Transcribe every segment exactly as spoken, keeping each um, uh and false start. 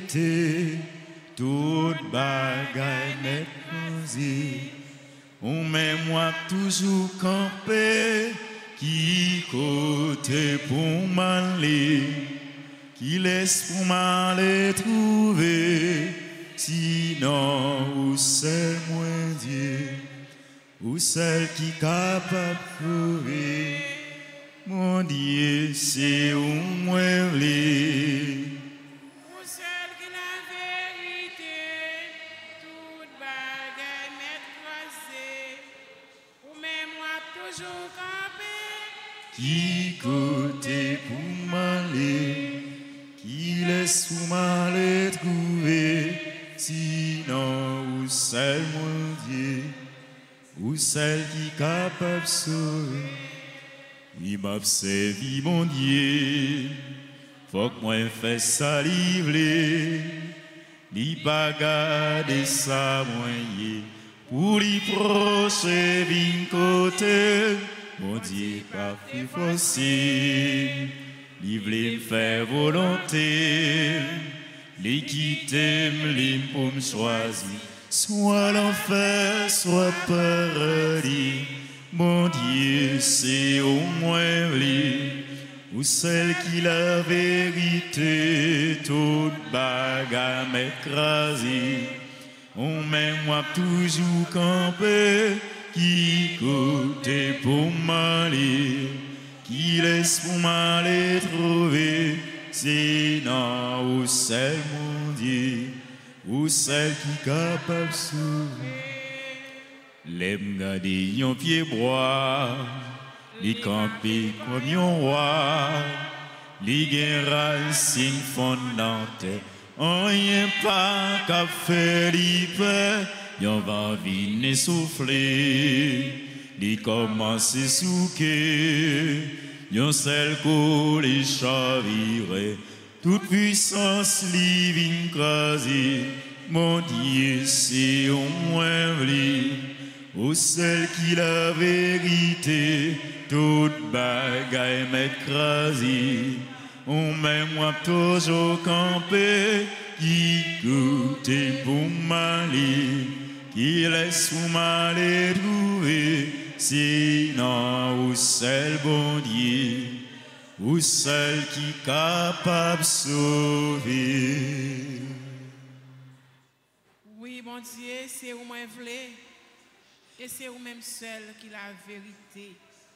vérité, toute bagaille m'est posée. On met moi toujours campé, qui côté pour m'aller, qui laisse pour m'aller trouver, sinon où c'est moi Dieu, ou celle qui est capable de trouver, mon Dieu c'est où moi voulais. Qui côté pour m'aller, qui laisse pour m'aller trouver, sinon où seul mon Dieu, où celle qui est capable de sauver. Il m'a servi mon Dieu, faut que moi fasse ça livrer, ni pas garder ça moyen, pour y procher vin côté. Mon Dieu, pas fait forcer, il voulait me faire volonté, il quitter me pour me choisir, soit l'enfer, soit paradis. Mon Dieu, c'est au moins lui, ou celle qui la vérité, toute bagarre m'écraser. On met moi toujours campé, qui côté pour m'aller, qui laisse pour m'aller trouver, c'est non où c'est mon Dieu, où celle qui est capable de sauver. L'aime garder yon pied bois, li camper comme yon roi, li gen racine fondante, on y'en pas qu'à faire li peur. Yon va venir souffler, li commence souquer, yon seul coup li chavire, toute puissance li vin craser. Mon Dieu, c'est au moins vli, au seul qui la vérité, toute bagaille m'écraser. On met moi toujours campé, qui goûte pour m'aller, qui laisse pour m'aller trouver, sinon où seul bon Dieu, où seul qui est capable de sauver. Oui, mon Dieu, c'est où moi voulais, et c'est où même seul qui la vérité.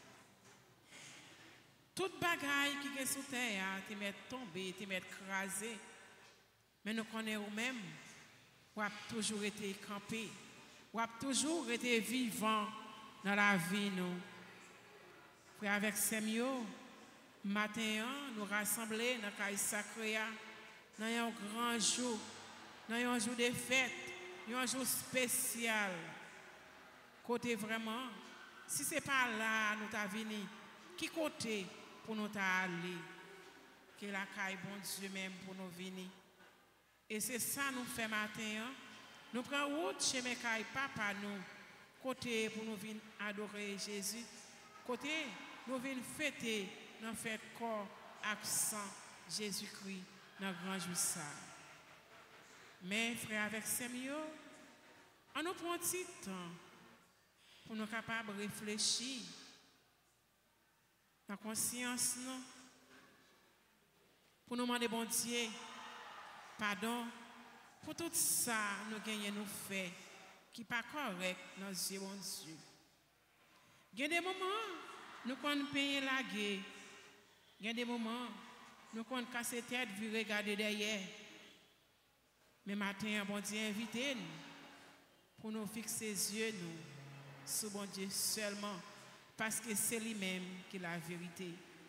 Toute bagaille qui est sous terre, te met tombé, te met crasé, mais nous connaissons même, ou a toujours été campé. Ou a toujours été vivant dans la vie, nous. Puis avec Semio, matin, nous rassembler dans le caille sacré, dans un grand jour, dans un jour de fête, un jour spécial. Côté vraiment, si ce n'est pas là, nous t'avons venu, qui côté pour nous aller? Que la caille, bon Dieu même, pour nous venir. Et c'est ça nous fait matin. Nous prenons route chez mes cailles, papa, nous, côté pour nous venir adorer Jésus, côté nous venir fêter dans fête corps, accent Jésus-Christ, dans le grand jour ça. Mais, frère, avec Semio, on nous prend un petit temps pour nous capables de réfléchir dans la conscience, non? Pour nous demander, bon Dieu, pardon. Pour tout ça, nous gagnons nous fait qui n'est pas correct dans les yeux de Dieu. Il y a des moments, nous comptons payer la guerre. Il y a des moments, nous comptons casser tête, vu regarder derrière. Mais matin, bon Dieu invité nous pour nous fixer les yeux nous, sur bon Dieu seulement, parce que c'est lui-même qui est la vérité.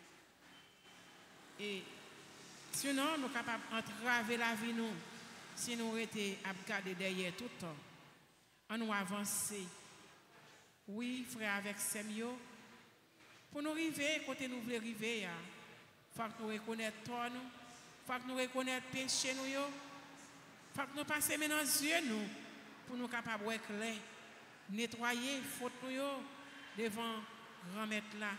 Et sinon, nous sommes capables d'entraver la vie nous. Si nous étions à regarder derrière tout le temps, on nous avancer. Oui, frère, avec Semio, pour nous arriver, côté nous voulons arriver, il faut que nous reconnaissions toi, il faut que nous reconnaissions péché, il faut que nous passions maintenant les yeux, nous, pour nous capables de clair, nettoyer faute nous devant grand maître là,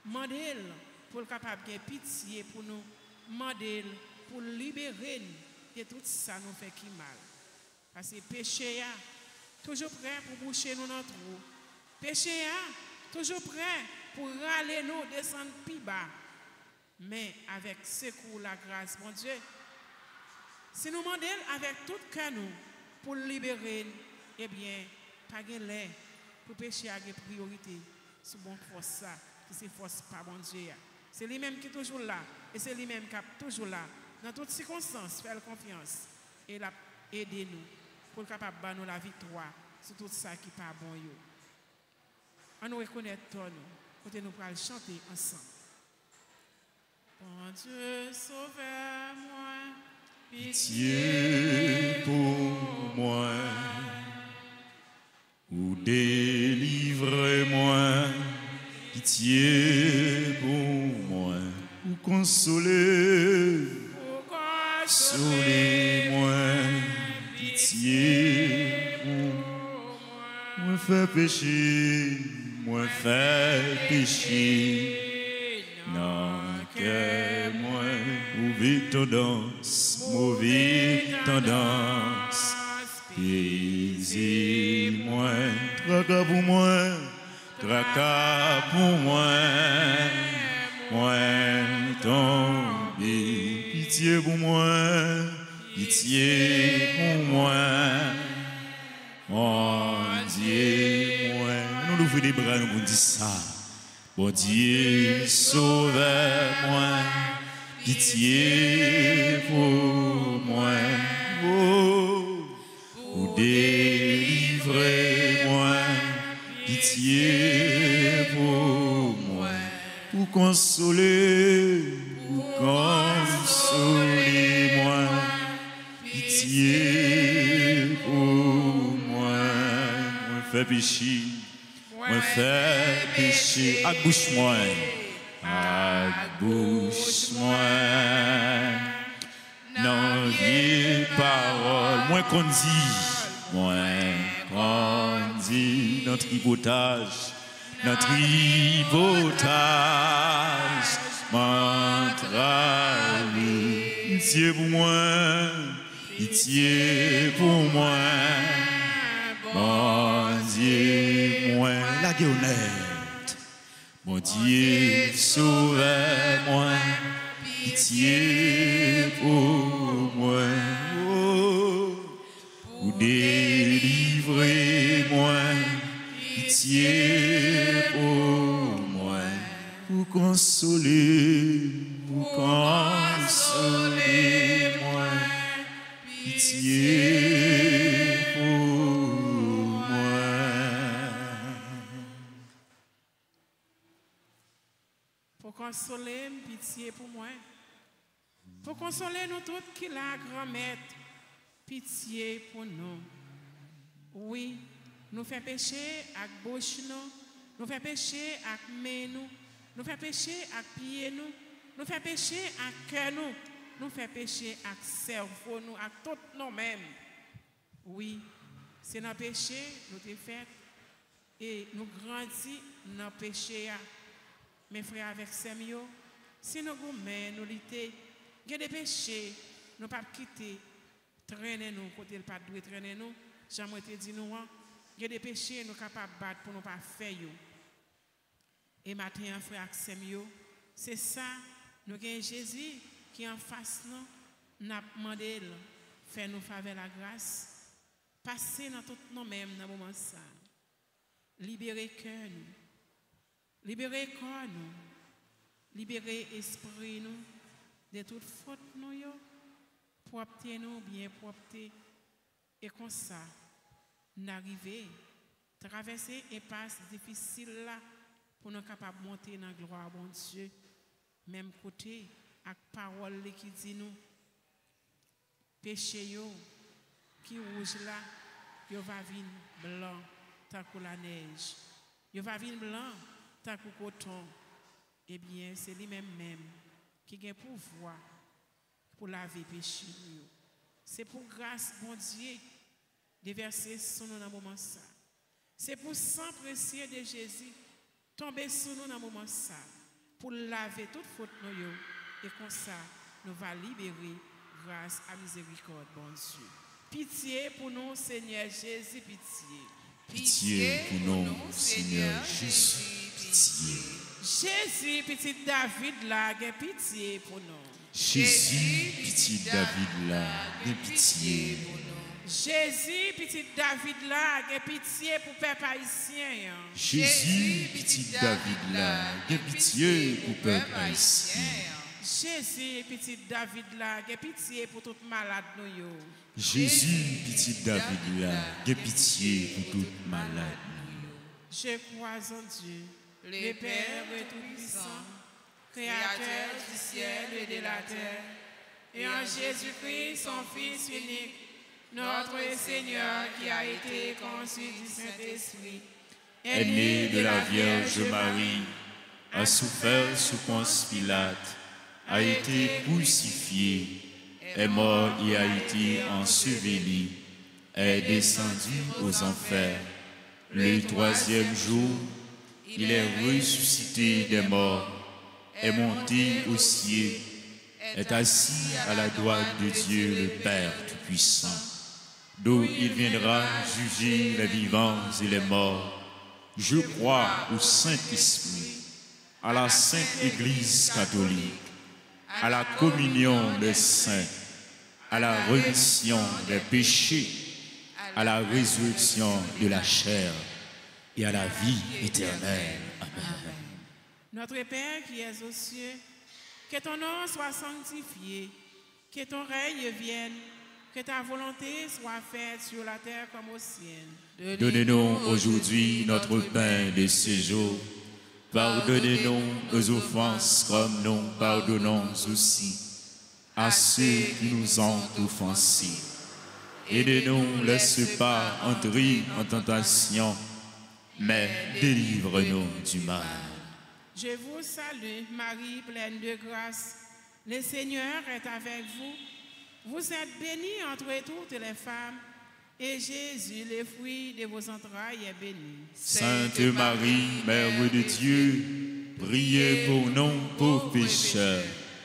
demander pour le capable de pitié pour nous, demander pour libérer nous. de tout ça nous fait qui mal. Parce que péché a toujours prêt pour boucher nous dans le trou. Péché a toujours prêt pour râler nous, descendre plus bas. Mais avec secours la grâce, mon Dieu, si nous demandons avec tout cœur nous pour libérer, eh bien, pas de l'air pour péché à priorité sur bonne force ça, qui c'est force pas mon Dieu. C'est lui-même qui est toujours là et c'est lui-même qui est toujours là. Dans toutes circonstances, faire confiance et aider nous pour être capable de nous la victoire sur tout ça qui n'est pas bon. On nous reconnaît tout nous, côté nous pour chanter ensemble. Bon Dieu, sauvez-moi, pitié pour moi, ou délivrez-moi, pitié pour moi, ou consolez, consolez-moi, pitié pour moi, moi fait pécher, moi fait pécher. Non, que moi, mauvaise tendance, mauvaise tendance, paisez-moi, tracas pour moi, tracas pour moi, moi tombé, pitié pour moi, pitié pour moi, mon Dieu, moi, nous ouvrons les bras, nous disons ça. Bon Dieu, sauve-moi, pitié pour moi, oh, ou délivrez-moi, pitié pour moi, pour consoler, pour consoler-moi, pitié pour moi, moi fais péché. Moi fais péché, accouche-moi, accouche-moi, non vie parole, moi qu'on dit, moi qu'on dit, notre tripotage, notre tripotage, m'entraver, pitié pour moi, pitié pour moi. Mon Dieu, moi, la honnête. Mon Dieu, sauve-moi, pitié pour moi. Oh, ou délivrez-moi, pitié pour moi. Pour consoler, pour consoler-moi, pitié pour consoler, pitié pour moi. Pour consoler nous toutes qui la grand-mère, pitié pour nous. Oui, nous fait pécher avec bouche nous, nous fait pécher avec main nous, nous fait pécher avec pied nous, nous fait pécher avec cœur nous, nous fait pécher avec cerveau nous, avec tout nous-mêmes. Oui, c'est notre péché, nous t'ai fait et nous grandissons dans le péché. Mes frères avec Semio, si nous gourmets, nous lutter, il y a des péchés, nous ne pas quitter, traîner nous, côté le pas de traîner nous, j'aimerais te dire nous, il y a des péchés, nous capables de battre pour ne pas faire. Et maintenant, frère avec Semio, c'est ça, nous avons Jésus qui est en face nous, nous demandé, faire nous faveur la grâce, passer dans tout nous-mêmes dans ce moment ça, libérer cœur nous. Libérer corps nous, libérer esprit nous de toute faute nous yo, propter nous bien propter et comme ça n'arriver traverser et passe difficile là pour nous capable monter dans la gloire bon Dieu même côté avec parole qui dit nous péché yo qui rouge là yo va venir blanc tant que la neige yo va venir blanc tant que coton, eh bien, c'est lui-même même qui a le pouvoir pour laver péché. C'est pour grâce, bon Dieu, de verser sur nous dans le moment ça. C'est pour sang précieux de Jésus tomber sur nous dans le moment ça. Pour laver toute faute nous. Et comme ça, nous va libérer, grâce, à miséricorde, bon Dieu. Pitié pour nous, Seigneur Jésus, pitié. Pitié pour nous, Seigneur Jésus, pitié. Jésus, petit David, là, aie pitié pour nous. Jésus, petit David, là, aie pitié pour nous. Jésus, petit David, là, aie pitié pour le peuple haïtien. Jésus, petit David, là, aie pitié pour le peuple haïtien. Jésus, petit David, là, aie pitié pour tout malade nous. Jésus, petit David, là, aie pitié pour tout malade nous. Je crois en Dieu, le Père tout-puissant, Créateur du ciel et de la terre, et en Jésus-Christ, son Fils unique, notre Seigneur qui a été conçu du Saint-Esprit, est né de la Vierge Marie, a souffert sous Ponce Pilate, a été crucifié, est mort et a été enseveli, est descendu aux enfers. Le troisième jour, il est ressuscité des morts, est monté aux cieux, est assis à la droite de Dieu le Père Tout-Puissant, d'où il viendra juger les vivants et les morts. Je crois au Saint-Esprit, à la Sainte Église catholique, à la communion des saints, à la rémission des péchés, à la résurrection de la chair et à la vie éternelle. Amen. Notre Père qui es aux cieux, que ton nom soit sanctifié, que ton règne vienne, que ta volonté soit faite sur la terre comme au ciel. Donnez-nous aujourd'hui notre pain de ce jour. Pardonnez-nous nos offenses comme nous pardonnons aussi à ceux qui nous ont offensés. Et ne nous laisse pas entrer en tentation, mais délivre-nous du mal. Je vous salue, Marie, pleine de grâce. Le Seigneur est avec vous. Vous êtes bénie entre toutes les femmes, et Jésus, le fruit de vos entrailles, est béni. Sainte Marie, Mère de Dieu, priez pour nous pauvres pécheurs,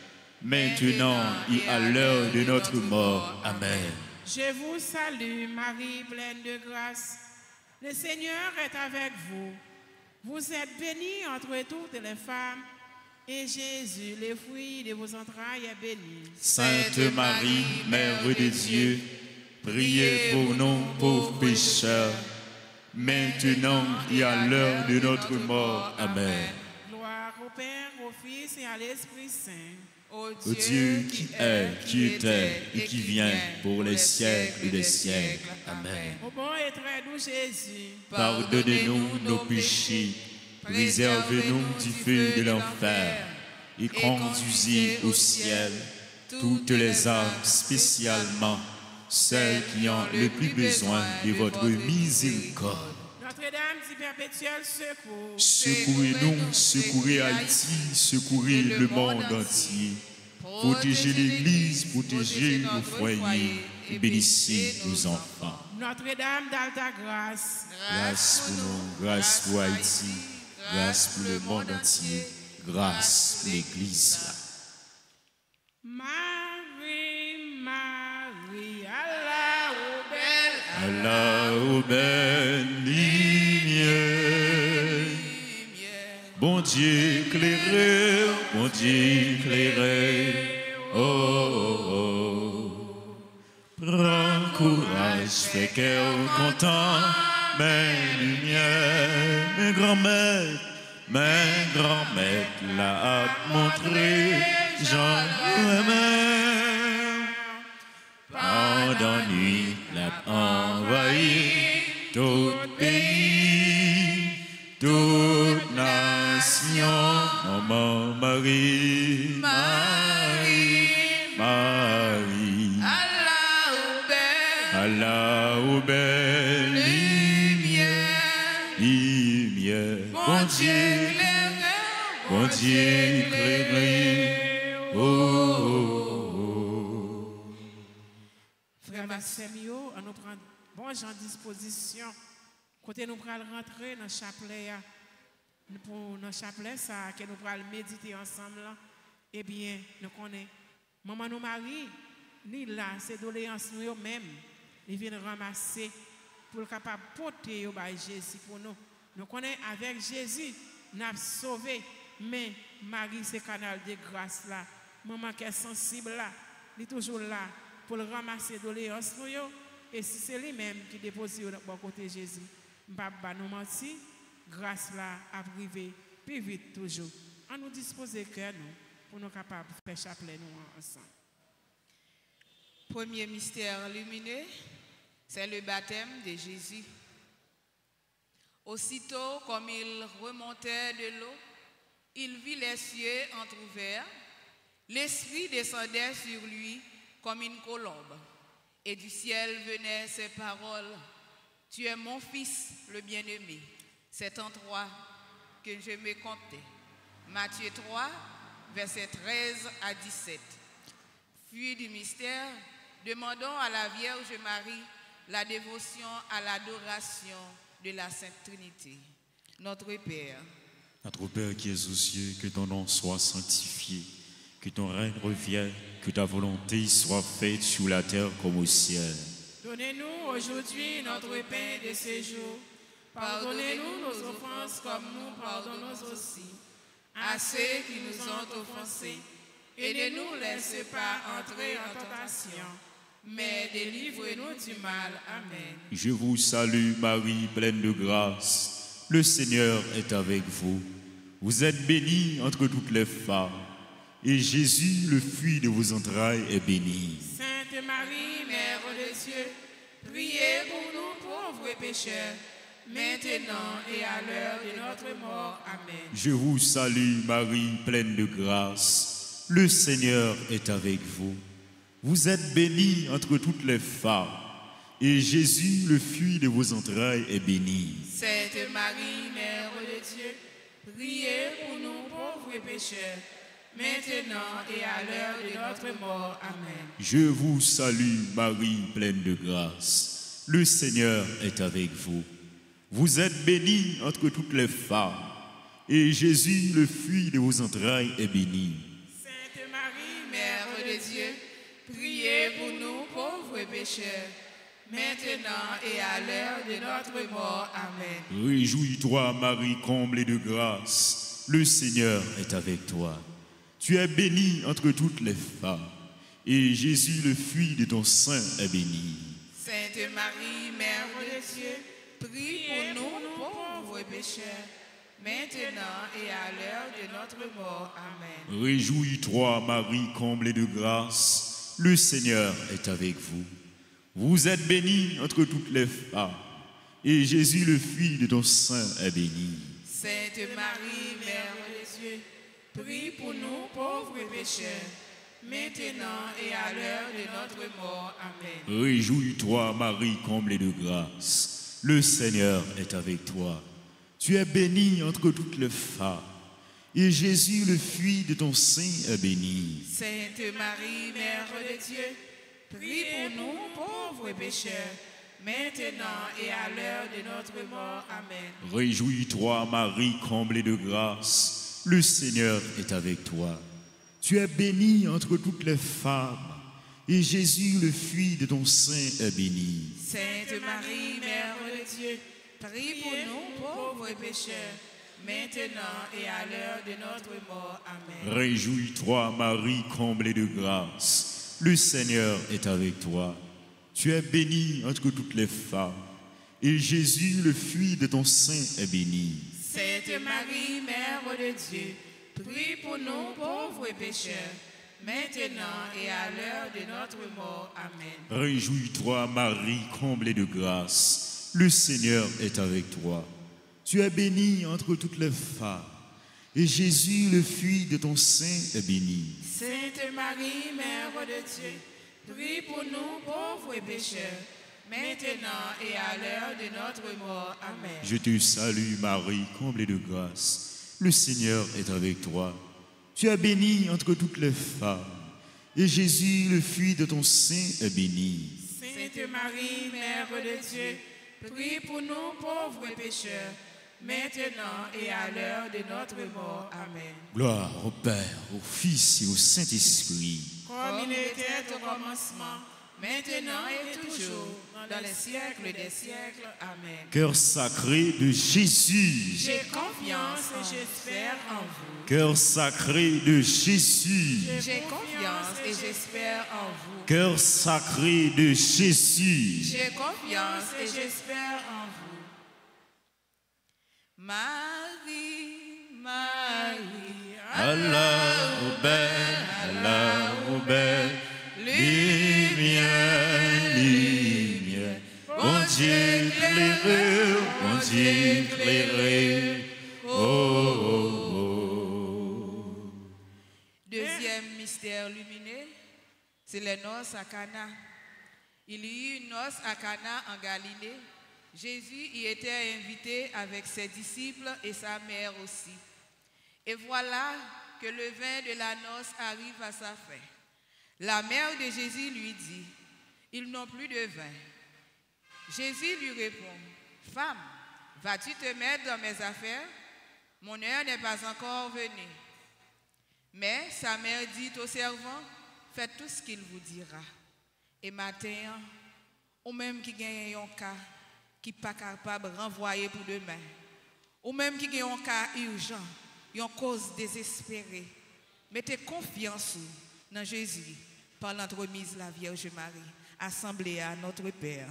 maintenant et à l'heure de notre mort. Amen. Je vous salue, Marie, pleine de grâce. Le Seigneur est avec vous. Vous êtes bénie entre toutes les femmes, et Jésus, le fruit de vos entrailles, est béni. Sainte Marie, Mère de Dieu, priez pour nous pauvres pécheurs, maintenant et à l'heure de notre mort. Amen. Gloire au Père, au Fils et à l'Esprit Saint. Au Dieu qui est, qui était et qui vient pour les siècles des siècles. Amen. Au bon et très doux Jésus, pardonnez-nous nos péchés, préservez-nous du feu de l'enfer et conduisez au ciel toutes les âmes, spécialement celles qui ont le plus besoin de votre miséricorde. Notre-Dame du perpétuel secours, secourez-nous, secourez Haïti, secourez le monde entier. Protégez l'Église, protégez nos foyers et bénissez nos enfants. Notre-Dame d'Alta Grâce, grâce pour nous, grâce pour Haïti, grâce pour le monde entier, grâce pour l'Église. Marie, Marie, Allah au bel, Allah au bel lumière. Bon Dieu éclairé, bon Dieu éclairé, oh, oh, oh. Prends courage, fais cœur content, mes lumières, mes grands-mères, mes grands-mères l'a montré, j'en remets. Pendant nuit, l'a envahi tout pays, toute nation. Maman Marie, Marie, Marie, Allah au bel, Allah au bel lumière, lumière, bon Dieu, bon Dieu éclairé, oh, oh, oh. Frère Maximio, on nous prend bon gens disposition. Côté nous prenons rentrer dans le chapelet, pour dans le chapelet, ça, que nous prenons méditer ensemble, eh bien, nous connaissons. Maman nous Marie, ni là, ces doléances nous même, ils viennent ramasser pour capable porter au bas Jésus pour nous. Nous connaissons avec Jésus, nous avons sauvé, mais Marie, c'est canal de grâce là, maman qui est sensible là, il est toujours là pour ramasser les doléances nous. Et si c'est lui-même qui dépose de bon côté Jésus, je ne vais pas nous mentir, grâce là à priver plus vite toujours. On nous dispose cœur nous pour nous capables de faire chapelet nous ensemble. Premier mystère lumineux, c'est le baptême de Jésus. Aussitôt, comme il remontait de l'eau, il vit les cieux entr'ouverts. L'Esprit descendait sur lui comme une colombe. Et du ciel venaient ces paroles. Tu es mon fils, le bien-aimé. C'est en toi que je me comptais. Matthieu trois, versets treize à dix-sept. Fruit du mystère, demandons à la Vierge Marie la dévotion à l'adoration de la Sainte Trinité. Notre Père. Notre Père qui es aux cieux, que ton nom soit sanctifié, que ton règne revienne, que ta volonté soit faite sur la terre comme au ciel. Donnez-nous aujourd'hui notre pain de ce jour. Pardonnez-nous nos offenses comme nous pardonnons aussi à ceux qui nous ont offensés. Et ne nous laisse pas entrer en tentation, mais délivre-nous du mal. Amen. Je vous salue Marie, pleine de grâce. Le Seigneur est avec vous. Vous êtes bénie entre toutes les femmes. Et Jésus, le fruit de vos entrailles, est béni. Sainte Marie, Mère de Dieu, priez pour nous pauvres pécheurs, maintenant et à l'heure de notre mort. Amen. Je vous salue Marie, pleine de grâce. Le Seigneur est avec vous. Vous êtes bénie entre toutes les femmes. Et Jésus, le fruit de vos entrailles, est béni. Sainte Marie, Mère de Dieu, priez pour nous pauvres pécheurs, maintenant et à l'heure de notre mort. Amen. Je vous salue, Marie, pleine de grâce. Le Seigneur est avec vous. Vous êtes bénie entre toutes les femmes, et Jésus, le fruit de vos entrailles, est béni. Sainte Marie, Mère de Dieu, priez pour nous pauvres pécheurs, maintenant et à l'heure de notre mort. Amen. Réjouis-toi, Marie, comblée de grâce. Le Seigneur est avec toi. Tu es bénie entre toutes les femmes, et Jésus, le fruit de ton sein, est béni. Sainte Marie, Mère de Dieu, prie pour nous, pauvres pécheurs, maintenant et à l'heure de notre mort. Amen. Réjouis-toi, Marie, comblée de grâce. Le Seigneur est avec vous. Vous êtes bénie entre toutes les femmes, et Jésus, le fruit de ton sein, est béni. Sainte Marie, Mère de Dieu, prie pour nous, pauvres pécheurs, maintenant et à l'heure de notre mort. Amen. Réjouis-toi, Marie, comblée de grâce. Le Seigneur est avec toi. Tu es bénie entre toutes les femmes, et Jésus, le fruit de ton sein, est béni. Sainte Marie, Mère de Dieu, prie pour nous, pauvres pécheurs, maintenant et à l'heure de notre mort. Amen. Réjouis-toi, Marie, comblée de grâce. Le Seigneur est avec toi. Tu es bénie entre toutes les femmes, et Jésus, le fruit de ton sein, est béni. Sainte Marie, Mère de Dieu, prie pour nous, pauvres pécheurs, maintenant et à l'heure de notre mort. Amen. Réjouis-toi, Marie, comblée de grâce. Le Seigneur est avec toi. Tu es bénie entre toutes les femmes, et Jésus, le fruit de ton sein, est béni. Sainte Marie, Mère de Dieu, prie pour nous, pauvres pécheurs, maintenant et à l'heure de notre mort. Amen. Réjouis-toi, Marie, comblée de grâce. Le Seigneur est avec toi. Tu es bénie entre toutes les femmes, et Jésus, le fruit de ton sein, est béni. Sainte Marie, Mère de Dieu, prie pour nous, pauvres pécheurs, maintenant et à l'heure de notre mort. Amen. Je te salue, Marie, comblée de grâce. Le Seigneur est avec toi. Tu es bénie entre toutes les femmes, et Jésus, le fruit de ton sein, est béni. Sainte Marie, Mère de Dieu, prie pour nous, pauvres pécheurs, maintenant et à l'heure de notre mort. Amen. Gloire au Père, au Fils et au Saint-Esprit, comme il était au commencement, maintenant et toujours, dans les siècles des siècles. Amen. Cœur sacré de Jésus. J'ai confiance et j'espère en vous. Cœur sacré de Jésus. J'ai confiance et j'espère en vous. Cœur sacré de Jésus. J'ai confiance et j'espère en vous. Marie, Marie, Allah belle, Allah belle, lumière, lumière, bon Dieu éclairé, bon Dieu éclairé, oh, oh, oh. Deuxième mystère lumineux, c'est les noces à Cana. Il y eut une noce à Cana en Galilée. Jésus y était invité avec ses disciples et sa mère aussi. Et voilà que le vin de la noce arrive à sa fin. La mère de Jésus lui dit, « Ils n'ont plus de vin. » Jésus lui répond, « Femme, vas-tu te mettre dans mes affaires? Mon heure n'est pas encore venue. » Mais sa mère dit aux servants, « Faites tout ce qu'il vous dira. » Et matin, ou même qui gagne un cas, qui n'est pas capable de renvoyer pour demain, ou même qui gagne un cas urgent, une cause désespérée, mettez confiance dans Jésus par l'entremise de la Vierge Marie, assemblée à notre Père.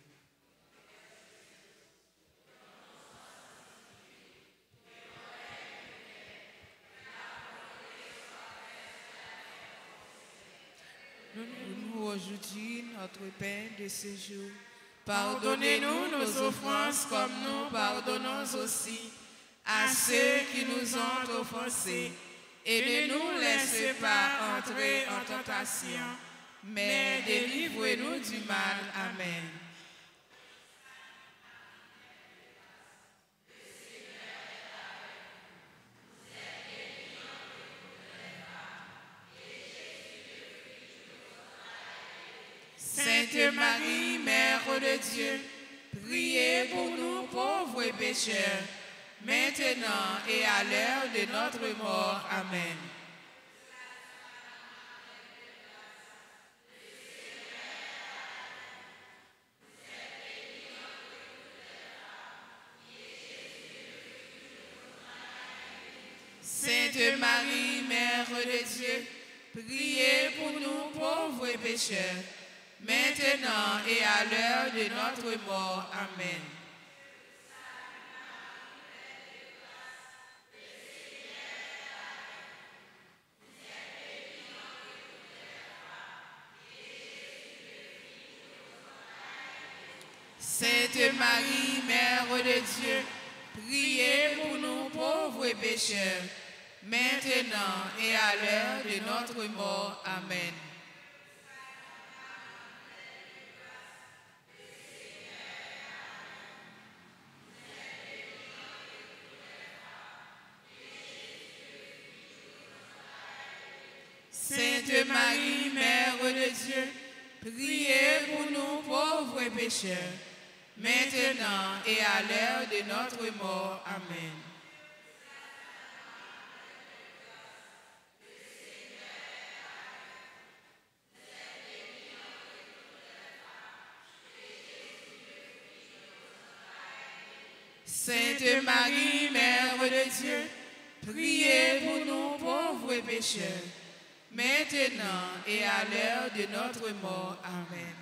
Donne-nous aujourd'hui notre pain de ce jour. Pardonnez-nous nos offenses comme nous pardonnons aussi à ceux qui nous ont offensés. Et ne nous laissez pas entrer en tentation, mais délivrez-nous du mal. Amen. Sainte Marie, Mère de Dieu, priez pour nous pauvres pécheurs, maintenant et à l'heure de notre mort. Amen. Sainte Marie, Mère de Dieu, priez pour nous pauvres pécheurs, maintenant et à l'heure de notre mort. Amen. Sainte Marie, Mère de Dieu, priez pour nous pauvres pécheurs, maintenant et à l'heure de notre mort. Amen. Sainte Marie, Mère de Dieu, priez pour nous pauvres pécheurs, maintenant et à l'heure de notre mort. Amen. Sainte Marie, Mère de Dieu, priez pour nous pauvres pécheurs, maintenant et à l'heure de notre mort. Amen.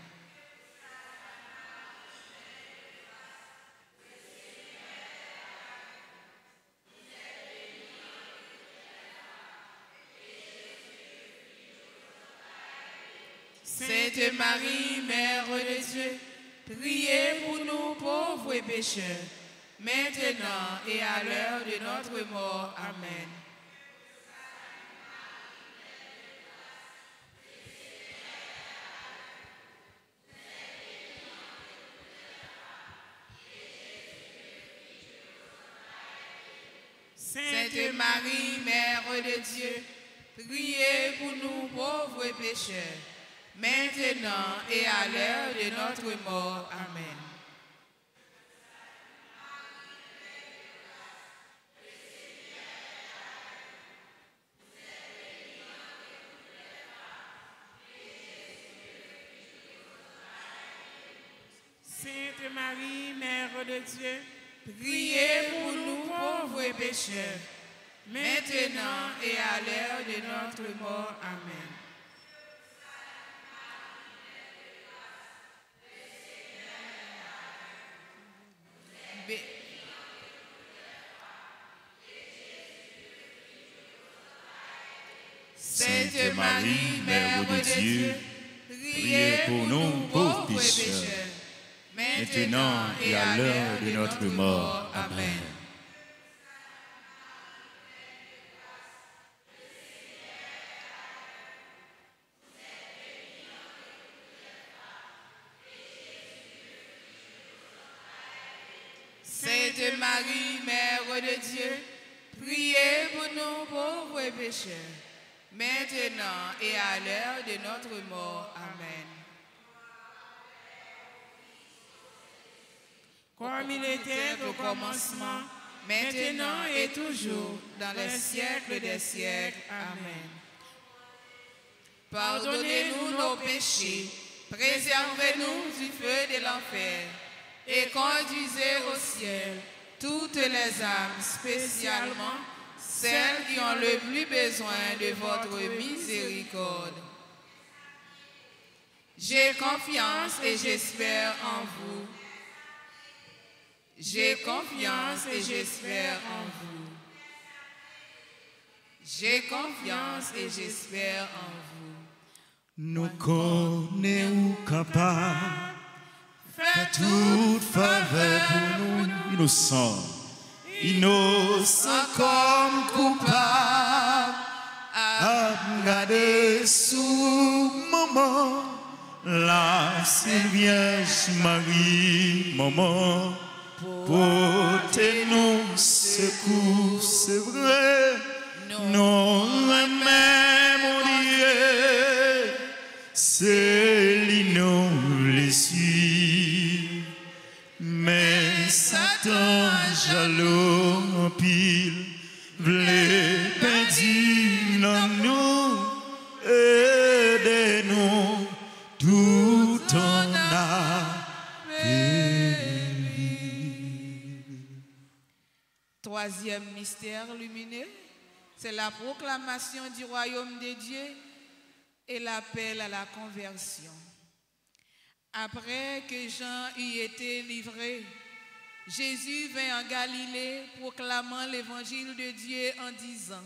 Sainte Marie, Mère de Dieu, priez pour nous pauvres pécheurs, maintenant et à l'heure de notre mort. Amen. Sainte Marie, Mère de Dieu, priez pour nous pauvres pécheurs, maintenant et à l'heure de notre mort. Amen. Sainte Marie, Mère de Dieu, priez pour nous pauvres pécheurs, maintenant et à l'heure de notre mort. Amen. Bé- Sainte Marie, Mère de Dieu, priez pour nous pauvres pécheurs, maintenant et à l'heure de notre mort. Amen. Sainte Marie, Mère de Dieu, priez pour nous pauvres pécheurs, maintenant et à l'heure de notre mort. Amen. Comme il était au commencement, maintenant et toujours, dans les siècles des siècles. Amen. Pardonnez-nous nos péchés, préservez-nous du feu de l'enfer, et conduisez au ciel toutes les âmes, spécialement celles qui ont le plus besoin de votre miséricorde. J'ai confiance et j'espère en vous. J'ai confiance et j'espère en vous. J'ai confiance et j'espère en vous. Nous connaissons capables, faites toute faveur pour nous innocents, innocents comme coupables, à garder sous maman, la Vierge Marie, maman, portez-nous secours, c'est vrai, non, même mon Dieu, c'est l'innom les suit, mais Satan jaloux en pile, v'lait perdu dans nous, aidez-nous, tout en a péri. Troisième mystère lumineux, c'est la proclamation du royaume de Dieu et l'appel à la conversion. Après que Jean eut été livré, Jésus vint en Galilée proclamant l'évangile de Dieu en disant: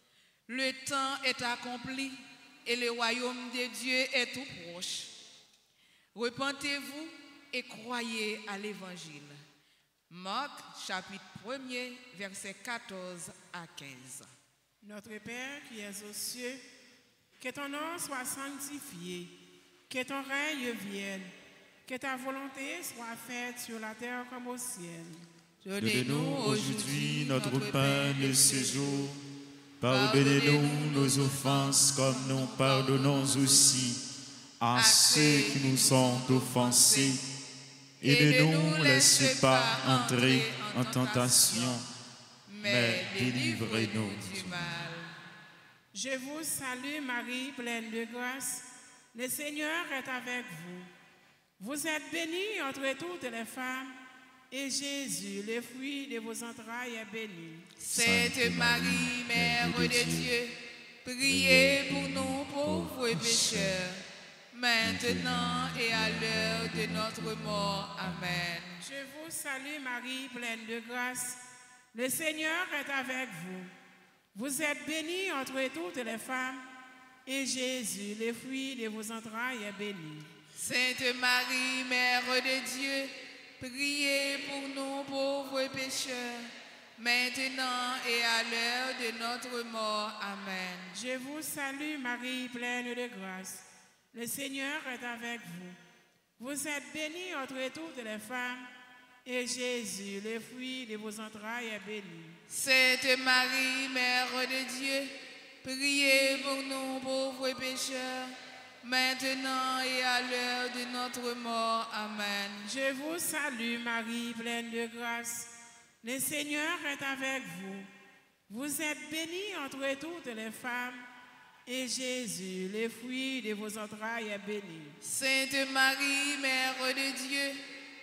le temps est accompli et le royaume de Dieu est tout proche. Repentez-vous et croyez à l'évangile. Marc chapitre premier, versets quatorze à quinze. Notre Père qui es aux cieux, que ton nom soit sanctifié, que ton règne vienne, que ta volonté soit faite sur la terre comme au ciel. Donnez-nous aujourd'hui notre pain de ce jour. Pardonnez-nous nos offenses comme nous pardonnons aussi à ceux qui nous sont offensés. Et ne nous laisse pas entrer en tentation, mais délivrez-nous du mal. Je vous salue Marie, pleine de grâce. Le Seigneur est avec vous. Vous êtes bénie entre toutes les femmes, et Jésus, le fruit de vos entrailles, est béni. Sainte Marie, Mère de Dieu, priez pour nous pauvres pécheurs, maintenant et à l'heure de notre mort. Amen. Je vous salue Marie, pleine de grâce. Le Seigneur est avec vous. Vous êtes bénie entre toutes les femmes, et Jésus, le fruit de vos entrailles, est béni. Sainte Marie, Mère de Dieu, priez pour nous pauvres pécheurs, maintenant et à l'heure de notre mort. Amen. Je vous salue Marie, pleine de grâce. Le Seigneur est avec vous. Vous êtes bénie entre toutes les femmes, et Jésus, le fruit de vos entrailles, est béni. Sainte Marie, Mère de Dieu, priez pour nous pauvres pécheurs, maintenant et à l'heure de notre mort. Amen. Je vous salue Marie, pleine de grâce. Le Seigneur est avec vous. Vous êtes bénie entre toutes les femmes, et Jésus, le fruit de vos entrailles, est béni. Sainte Marie, Mère de Dieu,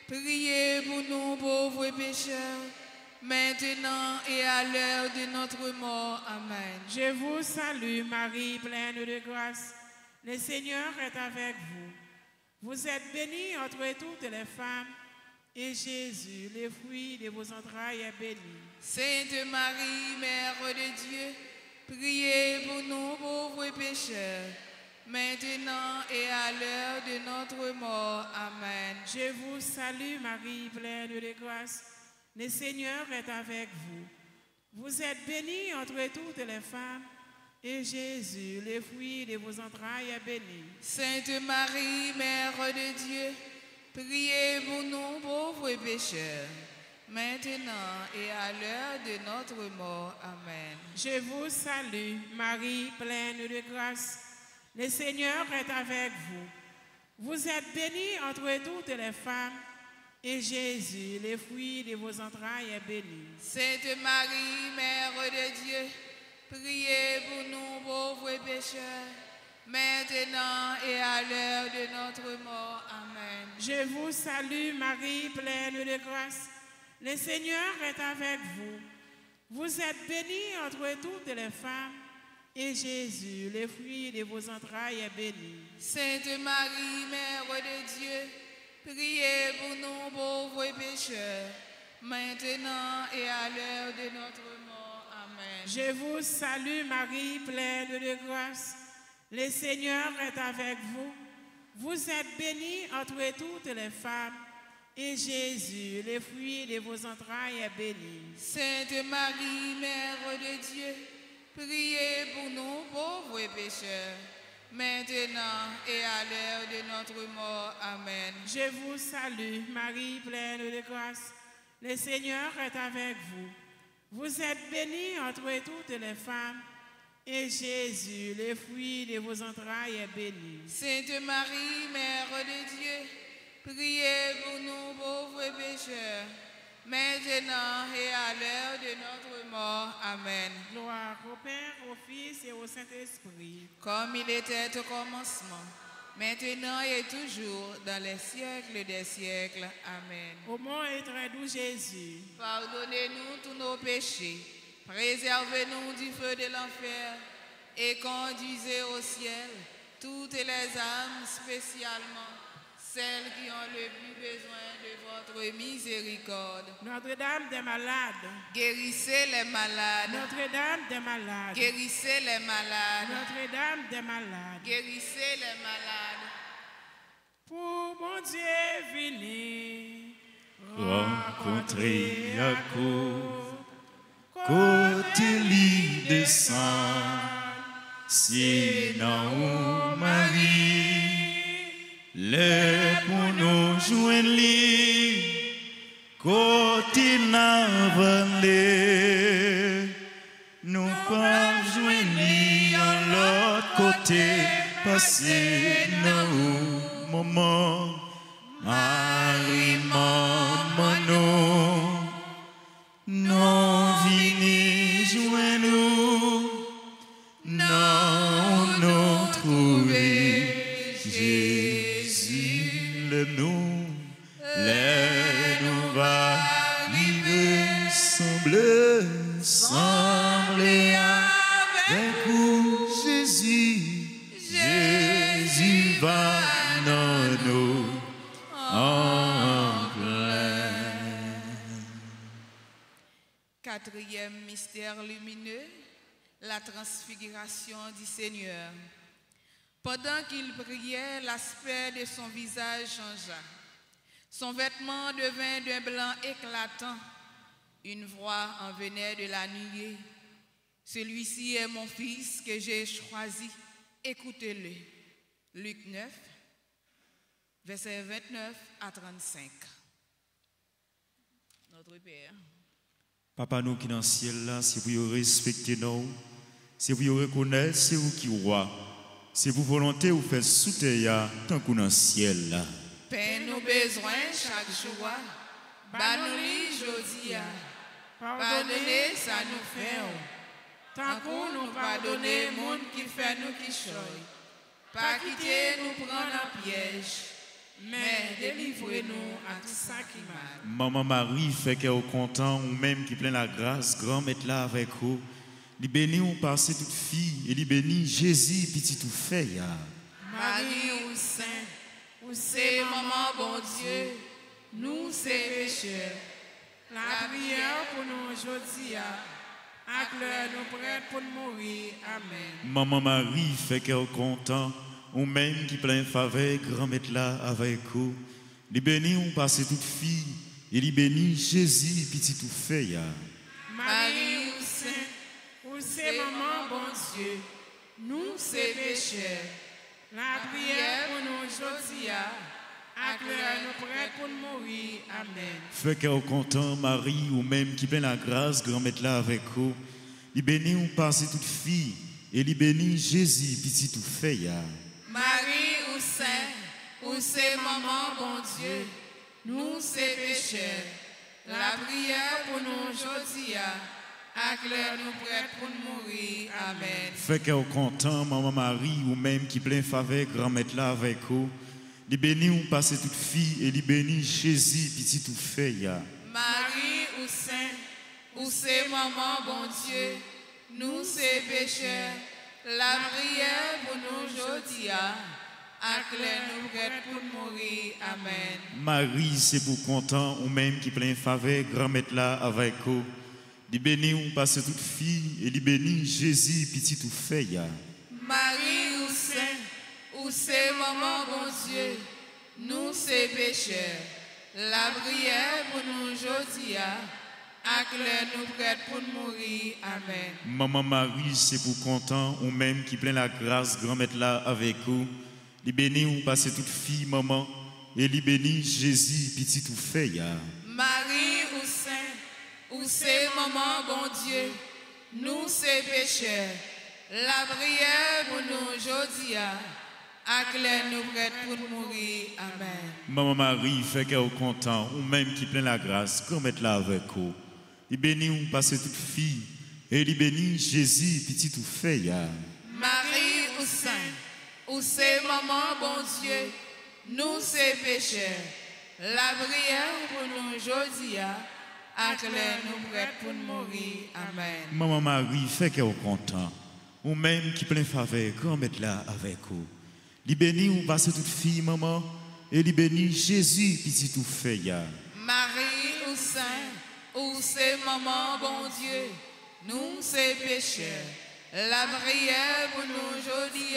priez pour nous pauvres pécheurs, maintenant et à l'heure de notre mort. Amen. Je vous salue, Marie, pleine de grâce. Le Seigneur est avec vous. Vous êtes bénie entre toutes les femmes, et Jésus, le fruit de vos entrailles, est béni. Sainte Marie, Mère de Dieu, priez pour nous pauvres pécheurs, maintenant et à l'heure de notre mort. Amen. Je vous salue, Marie, pleine de grâce. Le Seigneur est avec vous. Vous êtes bénie entre toutes les femmes, et Jésus, le fruit de vos entrailles, est béni. Sainte Marie, Mère de Dieu, priez pour nous pauvres pécheurs, maintenant et à l'heure de notre mort. Amen. Je vous salue, Marie, pleine de grâce. Le Seigneur est avec vous. Vous êtes bénie entre toutes les femmes, et Jésus, le fruit de vos entrailles, est béni. Sainte Marie, Mère de Dieu, priez pour nous pauvres pécheurs, maintenant et à l'heure de notre mort. Amen. Je vous salue, Marie, pleine de grâce. Le Seigneur est avec vous. Vous êtes bénie entre toutes les femmes, et Jésus, le fruit de vos entrailles, est béni. Sainte Marie, Mère de Dieu, priez pour nous pauvres pécheurs, maintenant et à l'heure de notre mort. Amen. Je vous salue, Marie, pleine de grâce. Le Seigneur est avec vous. Vous êtes bénie entre toutes les femmes, et Jésus, le fruit de vos entrailles, est béni. Sainte Marie, Mère de Dieu, priez pour nous pauvres pécheurs, maintenant et à l'heure de notre mort. Amen. Je vous salue, Marie, pleine de grâce. Le Seigneur est avec vous. Vous êtes bénie entre toutes les femmes, et Jésus, le fruit de vos entrailles, est béni. Sainte Marie, Mère de Dieu, priez pour nous pauvres pécheurs, maintenant et à l'heure de notre mort. Amen. Gloire au Père, au Fils et au Saint-Esprit. Comme il était au commencement, maintenant et toujours, dans les siècles des siècles. Amen. Ô mon et très doux Jésus, pardonnez-nous tous nos péchés, préservez-nous du feu de l'enfer, et conduisez au ciel toutes les âmes, spécialement celles qui ont le plus besoin de votre miséricorde. Notre-Dame des malades, guérissez les malades. Notre-Dame des malades, guérissez les malades. Notre-Dame des malades, guérissez les malades. Pour mon Dieu venir, rencontrer Jacob, côté lit descend, c'est dans Marie. Les pour nous joindre li, côté n'avanler, nous pas joindre li à l'autre côté, passer nos moments, Marie, maman, nous, non vini joindre nous, non nous trouver. Nous, les nous va vivre, sembler, sembler avec vous, Jésus, Jésus va dans nous en plein. Quatrième mystère lumineux, la transfiguration du Seigneur. Pendant qu'il priait, l'aspect de son visage changea. Son vêtement devint d'un blanc éclatant. Une voix en venait de la nuée. Celui-ci est mon fils que j'ai choisi. Écoutez-le. Luc neuf, versets vingt-neuf à trente-cinq. Notre Père. Papa, nous qui dans le ciel là, si vous respectez nous, si vous reconnaissez, c'est vous qui roi. C'est pour volonté vous faire soutenir tant qu'on dans le ciel là. Père, nous besoin chaque jour. Banoli jodia. Pardonnez ça nous fait. Tant qu'on nous pardonner monde qui fait nous qui choy. Pas quitter nous prendre en piège. mais délivrez-nous à tout ça qui mal. Maman Marie, fait qu'elle est content, ou même qui plein la grâce, grand maître là avec vous. Li béni ou passé toute fille, et li béni Jésus, petit tout fait, ya. Marie ou saint, ou c'est maman bon Dieu, nous c'est pécheurs. La prière pour nous aujourd'hui, à l'heure nous prêts pour mourir. Amen. Maman Marie, fait qu'elle est content, ou même qui plein faveur, grand maître là avec vous. Li béni ou passé toute fille, et li béni Jésus, petit tout fait, ya. Marie ou saint, ou c'est maman bon Dieu, nous c'est pécheurs. La prière pour nous aujourd'hui, à l'heure nous prêts pour mourir. Amen. Fait qu'elle est content, Marie, ou même qui plein la grâce, grand maître là avec vous. Li béni ou passé toute fille, et li béni Jésus, petit tout fait, ya. Marie ou saint, ou c'est maman bon Dieu, nous c'est pécheurs. La prière pour nous aujourd'hui, à l'heure nous prêts pour mourir. Amen. Fait qu'elle est content, maman Marie, ou même qui plein faveur, grand maître là avec vous. Li béni ou passé toute fille, et li béni Jésus, petit tout fait, ya. Marie ou saint, ou c'est maman bon Dieu, nous c'est pécheurs. La prière pour nous aujourd'hui, à l'heure nous prêts pour mourir. Amen. Marie, c'est pour content, ou même qui plein faveur, grand maître là avec vous. Li béni ou passé toute fille, et li béni Jésus, petit tout fait, ya. Marie ou saint, ou c'est maman bon Dieu, nous c'est pécheurs. La prière pour nous aujourd'hui, à l'heure nous prêts pour mourir. Amen. Maman Marie, c'est pour content, ou même qui plein la grâce, grand maître là avec vous. Li béni ou passé toute fille, maman, et li béni Jésus, petit tout fait, ya. Marie ou saint, ou c'est maman bon Dieu, nous c'est pécheurs. La prière pour nous aujourd'hui, à l'heure nous prêts pour mourir. Amen. Maman Marie, fait qu'elle est content, ou même qui plein la grâce, grand maître là avec vous. Li béni ou passé toute fille, et li béni Jésus, petit tout fait, ya. Marie ou saint, ou c'est maman bon Dieu, nous c'est pécheurs. La prière pour nous aujourd'hui, à l'heure nous prêts pour mourir. Amen. Maman Marie, fait qu'elle est content, ou même qui plein faveur, grand maître là avec vous. Li béni ou passé toute fille, maman, et li béni Jésus, petit tout fait, ya. Marie ou saint, ou c'est maman bon Dieu, nous c'est pécheurs. La prière pour nous aujourd'hui,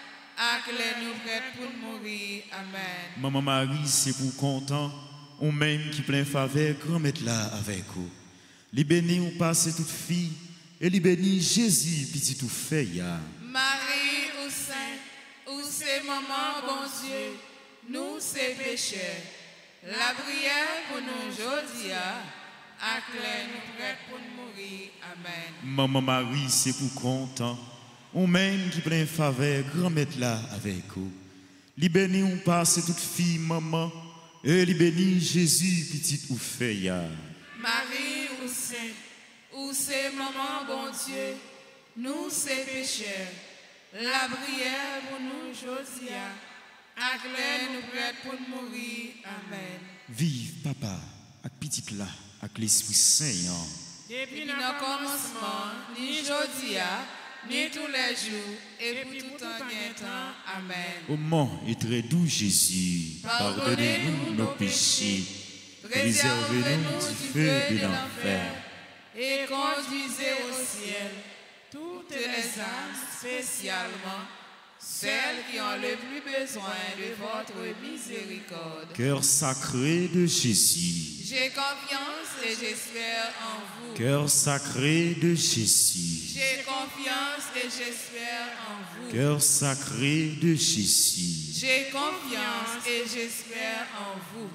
à l'heure nous prêts pour mourir. Amen. Maman Marie, c'est pour content, ou même qui plein faveur, grand maître là avec vous. Li béni ou passé toute fille, et li béni Jésus, petit tout fait, ya. Marie ou saint, ou c'est maman bon Dieu, nous c'est pécheurs. La prière pour nous aujourd'hui, à l'heure nous prêts pour mourir. Amen. Maman Marie, c'est pour content, ou même qui plein faveur, grand maître là avec vous. Li béni ou passé toute fille, maman, et li béni Jésus, petit ou fait, ya. Marie ou saint, ou c'est maman bon Dieu, nous c'est pécheurs. La prière pour nous aujourd'hui, à l'heure nous prêts pour mourir. Amen. Vive papa, avec petite là, avec l'Esprit Saint. Depuis Ni le dans commencement, ni aujourd'hui, ni tous les jours, et pour tout temps et temps. Amen. Au nom et très doux Jésus, pardonnez-nous nos péchés, préservez-nous du feu de l'enfer, et conduisez au ciel toutes les âmes, spécialement celles qui ont le plus besoin de votre miséricorde. Cœur sacré de Jésus, J'ai confiance et j'espère en vous. cœur sacré de Jésus, J'ai confiance et j'espère en vous. cœur sacré de Jésus. J'ai confiance et j'espère en vous.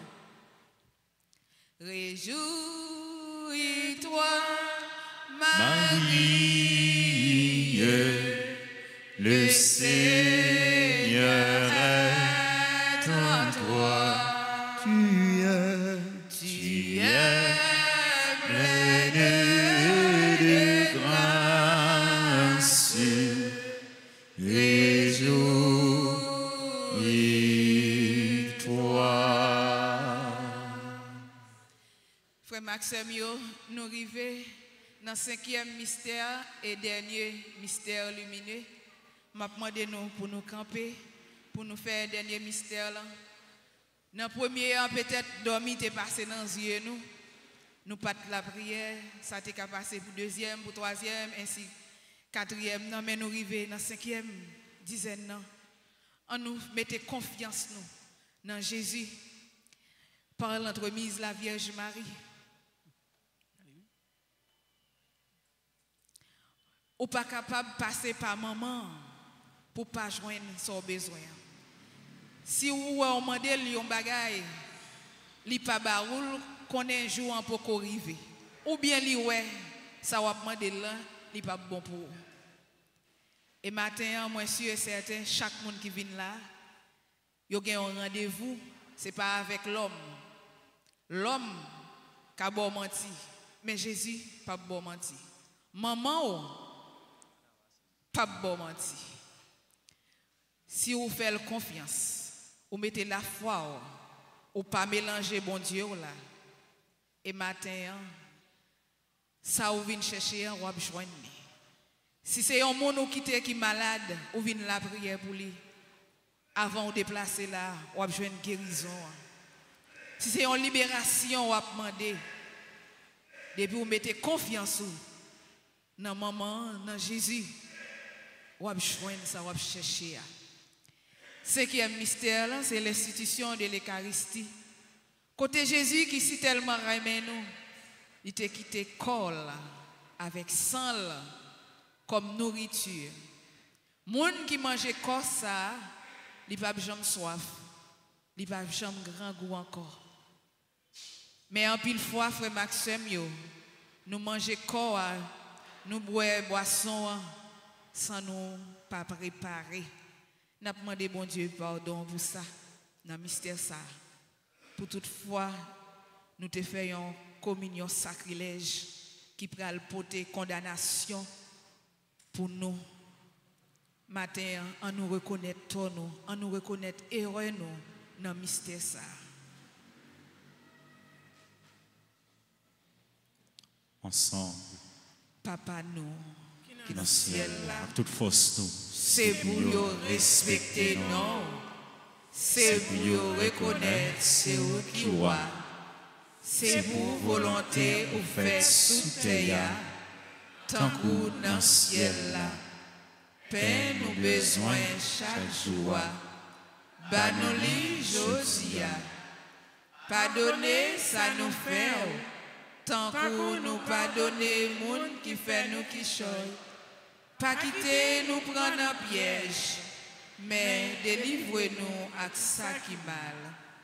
Réjouis-toi, Marie, le Seigneur est en toi. Tu es, tu es pleine de grâce. Réjouis-toi. Frère Maxime, nous arrivons dans le cinquième mystère et dernier mystère lumineux. Je demande nous pour nous camper, pour nous faire le dernier mystère. Là. Dans le premier, peut-être dormir t'es passé dans les yeux nous. Nous pas la prière, ça t'est qu'à passer pour deuxième, pour troisième, ainsi quatrième. Non, mais nous arrivons dans le cinquième dizaine. Non. On nous mettez confiance nous dans Jésus par l'entremise de la Vierge Marie. Ou pas capable de passer par maman pour pas joindre son besoin. Si vous avez demandé un bagay, li pas baroul qu'on un jour en pour arriver. Ou bien li ouais, ça va demander là, li pas bon pour vous. Et matin, moi sûr et certain, chaque monde qui vient là, yo gen un rendez-vous, c'est pas avec l'homme. L'homme qui a bon menti, mais Jésus pas bon menti. Maman pas bon menti. Si vous faites confiance, vous mettez la foi, ou pas mélanger bon Dieu là. Et matin, ça vous venez chercher, vous avez besoin. Si c'est un monde qui est malade, vous venez la prière pour lui. Avant de déplacer là, vous avez besoin de guérison. Si c'est une libération, vous avez demandé. Depuis vous mettez confiance dans maman, dans Jésus. Ou joindre ça, ou chercher. Cinquième mystère, c'est l'institution de l'Eucharistie. Côté Jésus qui si tellement aimé nous, il t'a quitté corps avec sang comme nourriture. Moun qui mange corps ça, il pas jamais soif, il pas jamais grand goût encore. Mais en pile fois, frère Maxime, yo, nous mangeons corps, nous boire boisson sans nous pas préparer. Nous avons demandé bon Dieu pardon pour ça, dans le mystère ça. Pour toutefois, nous te faisons communion sacrilège qui prend le porter condamnation pour nous. Matin, on nous reconnaît tout nous, on nous reconnaît erreur nous dans le mystère ça. Ensemble. Papa nous. Qui dans le ciel, avec toute force, nous. C'est pour nous respecter, non. C'est pour nous reconnaître, c'est où qui voit. C'est pour volonté ou fait sous terre, tant que dans le ciel là. Paix nous besoin chaque jour. Banoli Josia. Pardonnez, ça nous fait. Tant que nous pardonnez, monde qui fait nous qui choy. Pas quitter nous prendre un piège, mais délivrez-nous à ça qui mal.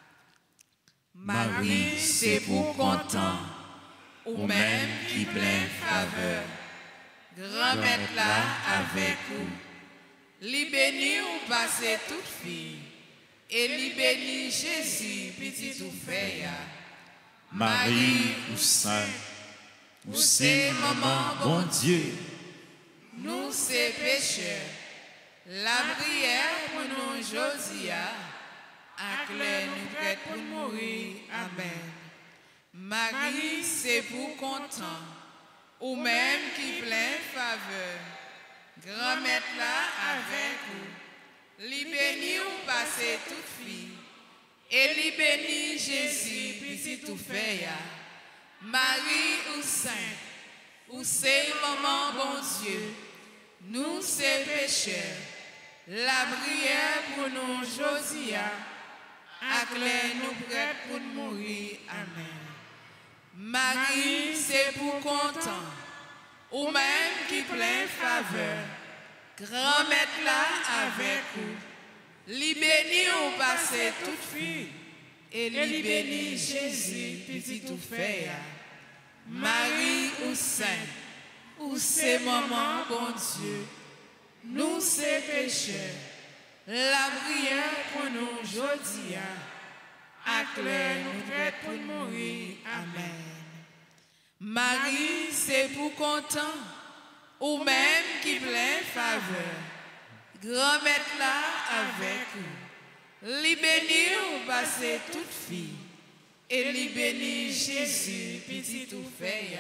Marie, c'est pour content, ou même qui plein faveur. Grand-mère là avec vous. Li béni ou passez toute fille, et li béni Jésus, petit ou fait. Marie ou Saint, ou c'est maman bon Dieu. Nous c'est pécheurs, la prière pour nous Josia, acclare nous prêts pour mourir. Amen. Marie c'est pour content, ou même qui plein faveur. Grand-mère là avec vous, li béni ou passez toute fille, et li béni Jésus, petit tout fait. Marie ou Sainte, ou c'est maman bon Dieu, nous c'est pécheurs, la prière pour nous Josia, acclare nous prêts pour mourir. Amen. Marie c'est pour content, ou même qui plein faveur, grand-mère là avec vous, li béni ou passez toute fille, et li béni Jésus, petit tout fait. Marie ou Sainte, ou c'est maman bon Dieu, nous c'est pécheurs, la prière pour nous Jodia, acclare nous prêts pour mourir. Amen. Marie c'est pour content, ou même qui plein faveur, grand-mère là avec vous, li béni ou passez toute fille, et li béni Jésus, petit ou fait.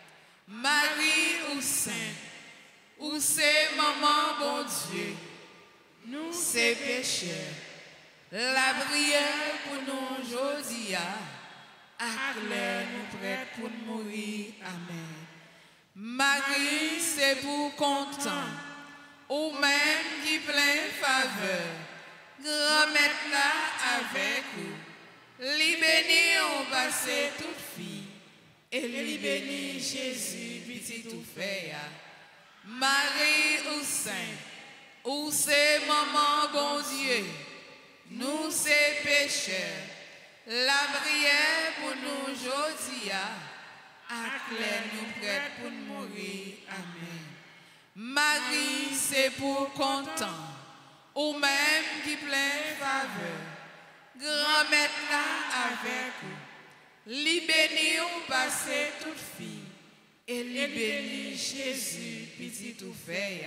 Marie ou saint, ou c'est maman bon Dieu, nous c'est pécheurs. La prière pour nous aujourd'hui, acclare nous prêts pour mourir. Amen. Marie, c'est pour content, ou même qui plein faveur, grand-mère là avec vous. Li béni on passe toute fille, et li béni Jésus, petit ou fait. Marie ou saint, ou c'est maman bon Dieu, nous c'est pécheurs. La prière pour nous aujourd'hui, acclare nous prêts pour mourir. Amen. Marie, c'est pour content, ou même qui plein faveur, grand-mère là avec vous. Li béni ou passe toute fille, et li béni Jésus, petit ou fait.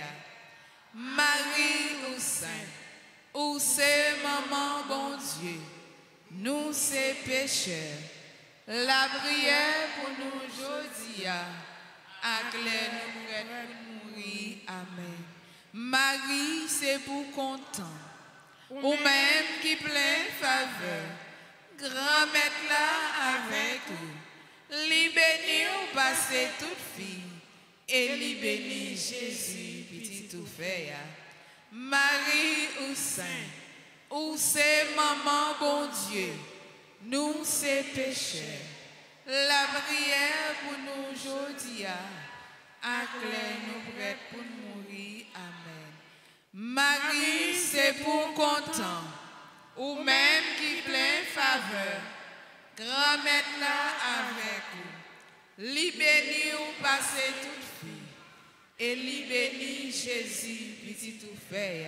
Marie ou saint, ou c'est maman bon Dieu, nous c'est pécheurs. La prière pour nous aujourd'hui, acclare nous prêts pour mourir. Amen. Marie, c'est pour content, ou même qui plein faveur, grand-mère là avec vous. Li béni ou passe toute fille, et li béni Jésus, petit ou fait. Marie ou saint, ou c'est maman bon Dieu, nous c'est pécheurs. La prière pour nous aujourd'hui, acclare nous prêts pour mourir. Amen. Marie, c'est pour content, ou même qui plein faveur, grand-mère là avec vous. Li béni ou passe toute fille, et li béni Jésus, petit ou fait.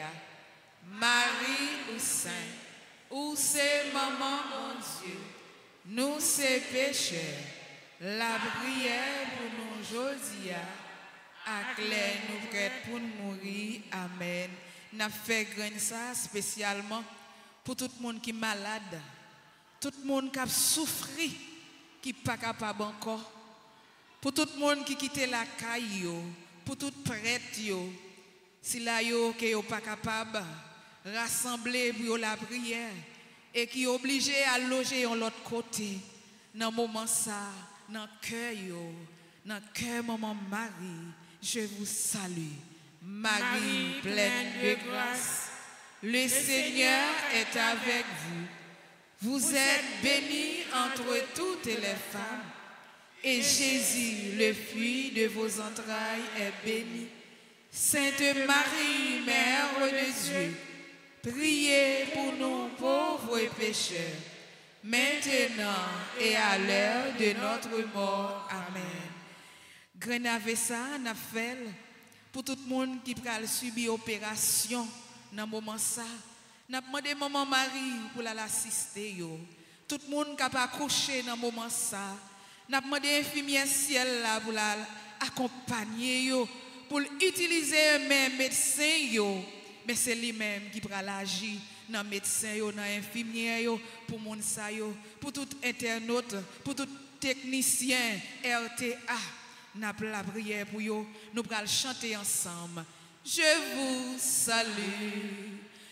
Marie ou saint, ou c'est maman mon Dieu, nous c'est pécheurs. La prière pour nous aujourd'hui, acclare nous prêts pour mourir. Amen. N'a fait graine ça spécialement pour tout le monde qui est malade, tout le monde qui a souffert, qui n'est pas capable encore, pour tout le monde qui quitte la caille, pour tout prêtre, si là yo qui n'est pas capable rassembler pour la prière et qui est obligé à loger de l'autre côté, dans le moment ça, dans le cœur, dans le cœur, maman Marie, je vous salue. Marie, Marie pleine de grâce, le Seigneur est avec vous. Vous êtes bénie entre toutes les femmes, et Jésus, le fruit de vos entrailles, est béni. Sainte Marie, Mère de Dieu, priez pour nous pauvres pécheurs, maintenant et à l'heure de notre mort. Amen. Grenave ça, n'a fait pour tout le monde qui a subi opération dans le moment ça. N'a demandé maman Marie pour l'assister. Tout le monde qui a accouché dans le moment ça. N'a demandé infirmière ciel là pour l'accompagner, pour utiliser mes médecins. Mais c'est lui-même qui va agir dans les médecins, dans les infirmières, pour les gens, pour tout internaute, pour tout technicien R T A. Nous avons la prière pour vous. Nous allons chanter ensemble. Je vous salue,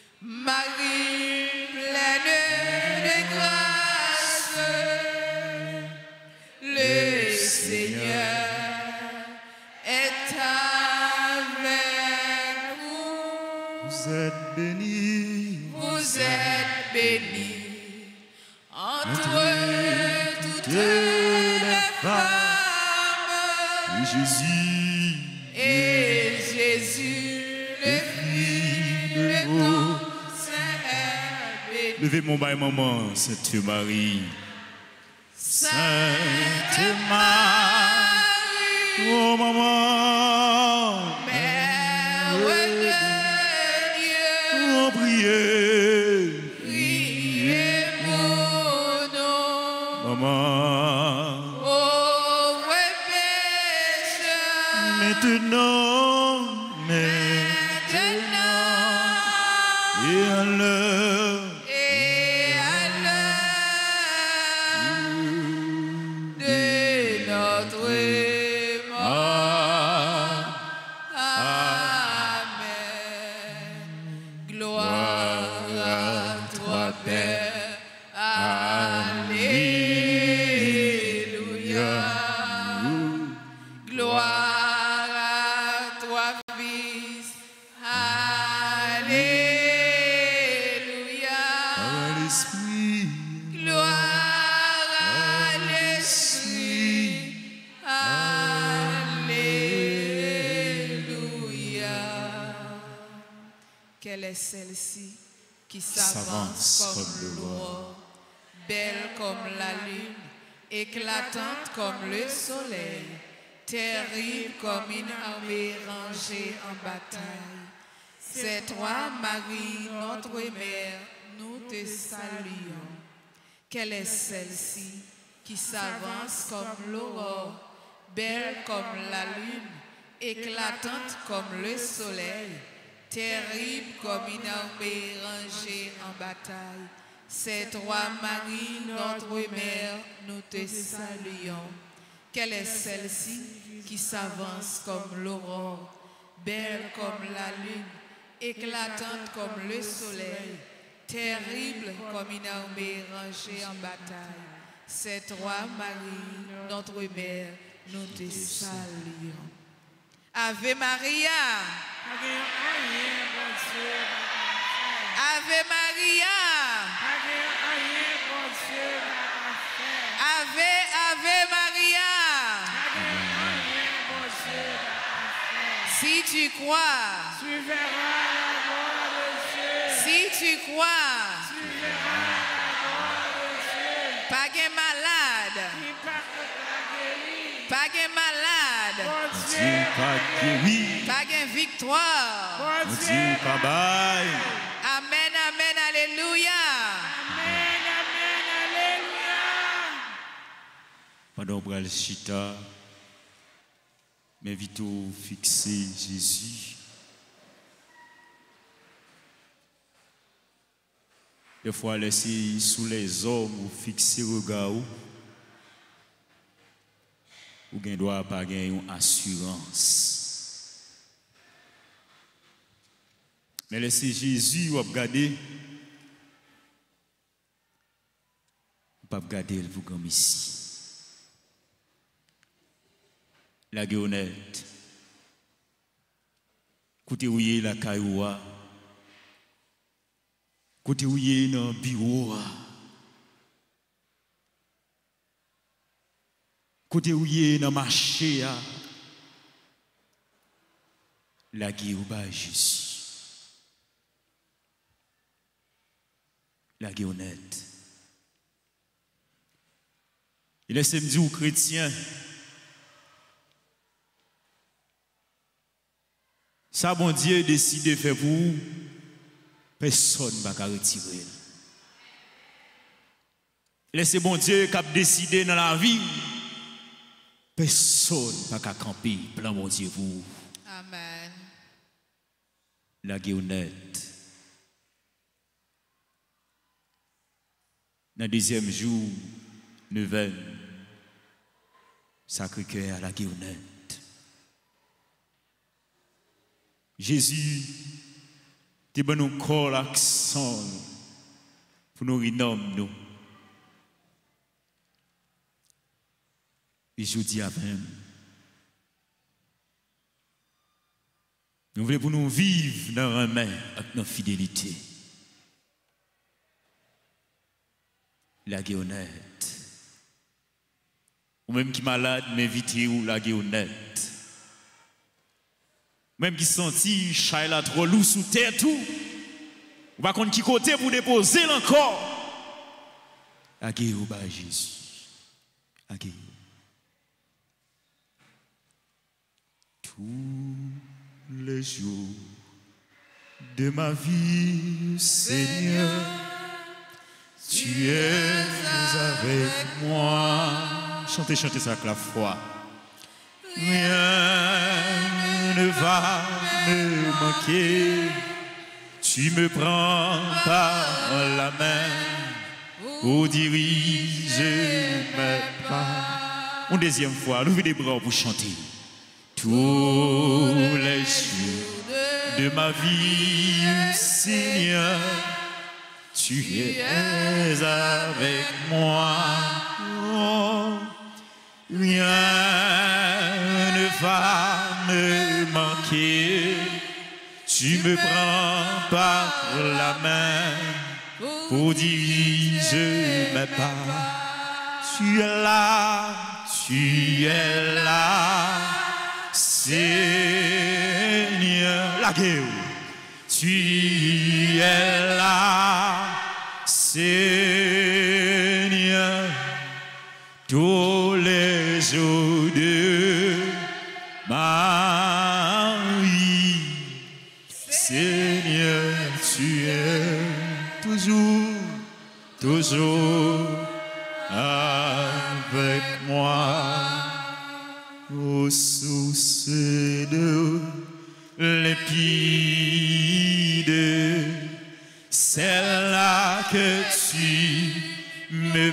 Marie pleine de grâce. Le Seigneur est avec vous. Vous êtes bénie. Vous êtes bénie entre toutes les femmes. Et Jésus, et Jésus, le fruit de ton sein est béni. levez mon bail, maman, Sainte Marie. Sainte Marie, oh maman, Mère de Dieu, oh priez, priez pour nous, maman, pauvres pécheurs, maintenant, maintenant, et à l'heure, et à l'heure notre mort. Amen. Gloire à toi, Père. Alléluia. Gloire à toi, Fils. Alléluia. l'Esprit, Gloire à l'Esprit. Alléluia. Quelle est celle-ci qui s'avance comme l'aurore, belle comme la lune, éclatante comme le soleil, terrible comme une armée rangée en bataille. C'est toi, Marie, notre mère, nous te saluons. Quelle est celle-ci qui s'avance comme l'aurore, belle comme la lune, éclatante comme le soleil, terrible comme une armée rangée en bataille. C'est toi, Marie, notre mère, nous te saluons. Quelle est celle-ci qui s'avance comme l'aurore, belle comme la lune, éclatante comme le soleil, terrible comme une armée rangée en bataille. C'est toi, Marie, notre mère, nous te saluons. Ave Maria. Ave Maria. Ave, Ave Maria. Si tu crois, Tu verras la gloire de Dieu. si tu crois, Tu verras la gloire de Dieu. pas de malade, Qui part la guérir. pas de malade, Bon Dieu Dieu, pas guéri, pas de victoire. bon Dieu Dieu. pas bail. Amen, amen, alléluia. Amen, amen, alléluia. Pendant que le chita, mais vite fixer Jésus. Des fois, laisser sous les hommes ou fixer le regard ou ne doit pas gagner une assurance. Mais laisser Jésus ou regarder, pas regarder le vous comme ici. La guéonnette. Côté où y est la cailloua. Côté où y est dans le bureau. Côté où y est dans le marché. La guéouba Jésus. La guéonnette. Il laisse me dire aux chrétiens. Ça, bon Dieu décide de faire pour vous, personne ne va retirer. Laissez bon Dieu qui a décidé dans la vie, personne ne va camper, plan mon Dieu pour vous. Amen. La guéonnette. Dans le deuxième jour, neuvaine, Sacré-Cœur à la guéonnette. Jésus, tu as nous corps l'accent pour nous renommer nous. Et je dis à vous, nous voulons pour nous vivre dans un main avec notre fidélité. La guéonnette. Ou même qui est malade, m'inviter ou la guéonnette. Même qui sentit Shaila trop lourd sous terre tout. Ou pas contre qui côté pour déposer encore. Agé ou ba Jésus. Agé. Tous les jours de ma vie, Seigneur, tu es avec moi. Chantez, chantez ça avec la foi. Rien ne va me manquer. Tu me prends par la main pour diriger mes pas. Une deuxième fois, levez les bras pour chanter. Tous les jours de ma vie, Seigneur, tu es avec moi. Oh, rien ne va me manquer. Tu me prends par la main pour diriger mes pas. Tu es là, tu es là, Seigneur. La guerre. Tu es là, Seigneur, tous les jours de ma vie. Seigneur, tu es toujours, toujours avec moi. Ô source de limpide, celle-là que tu me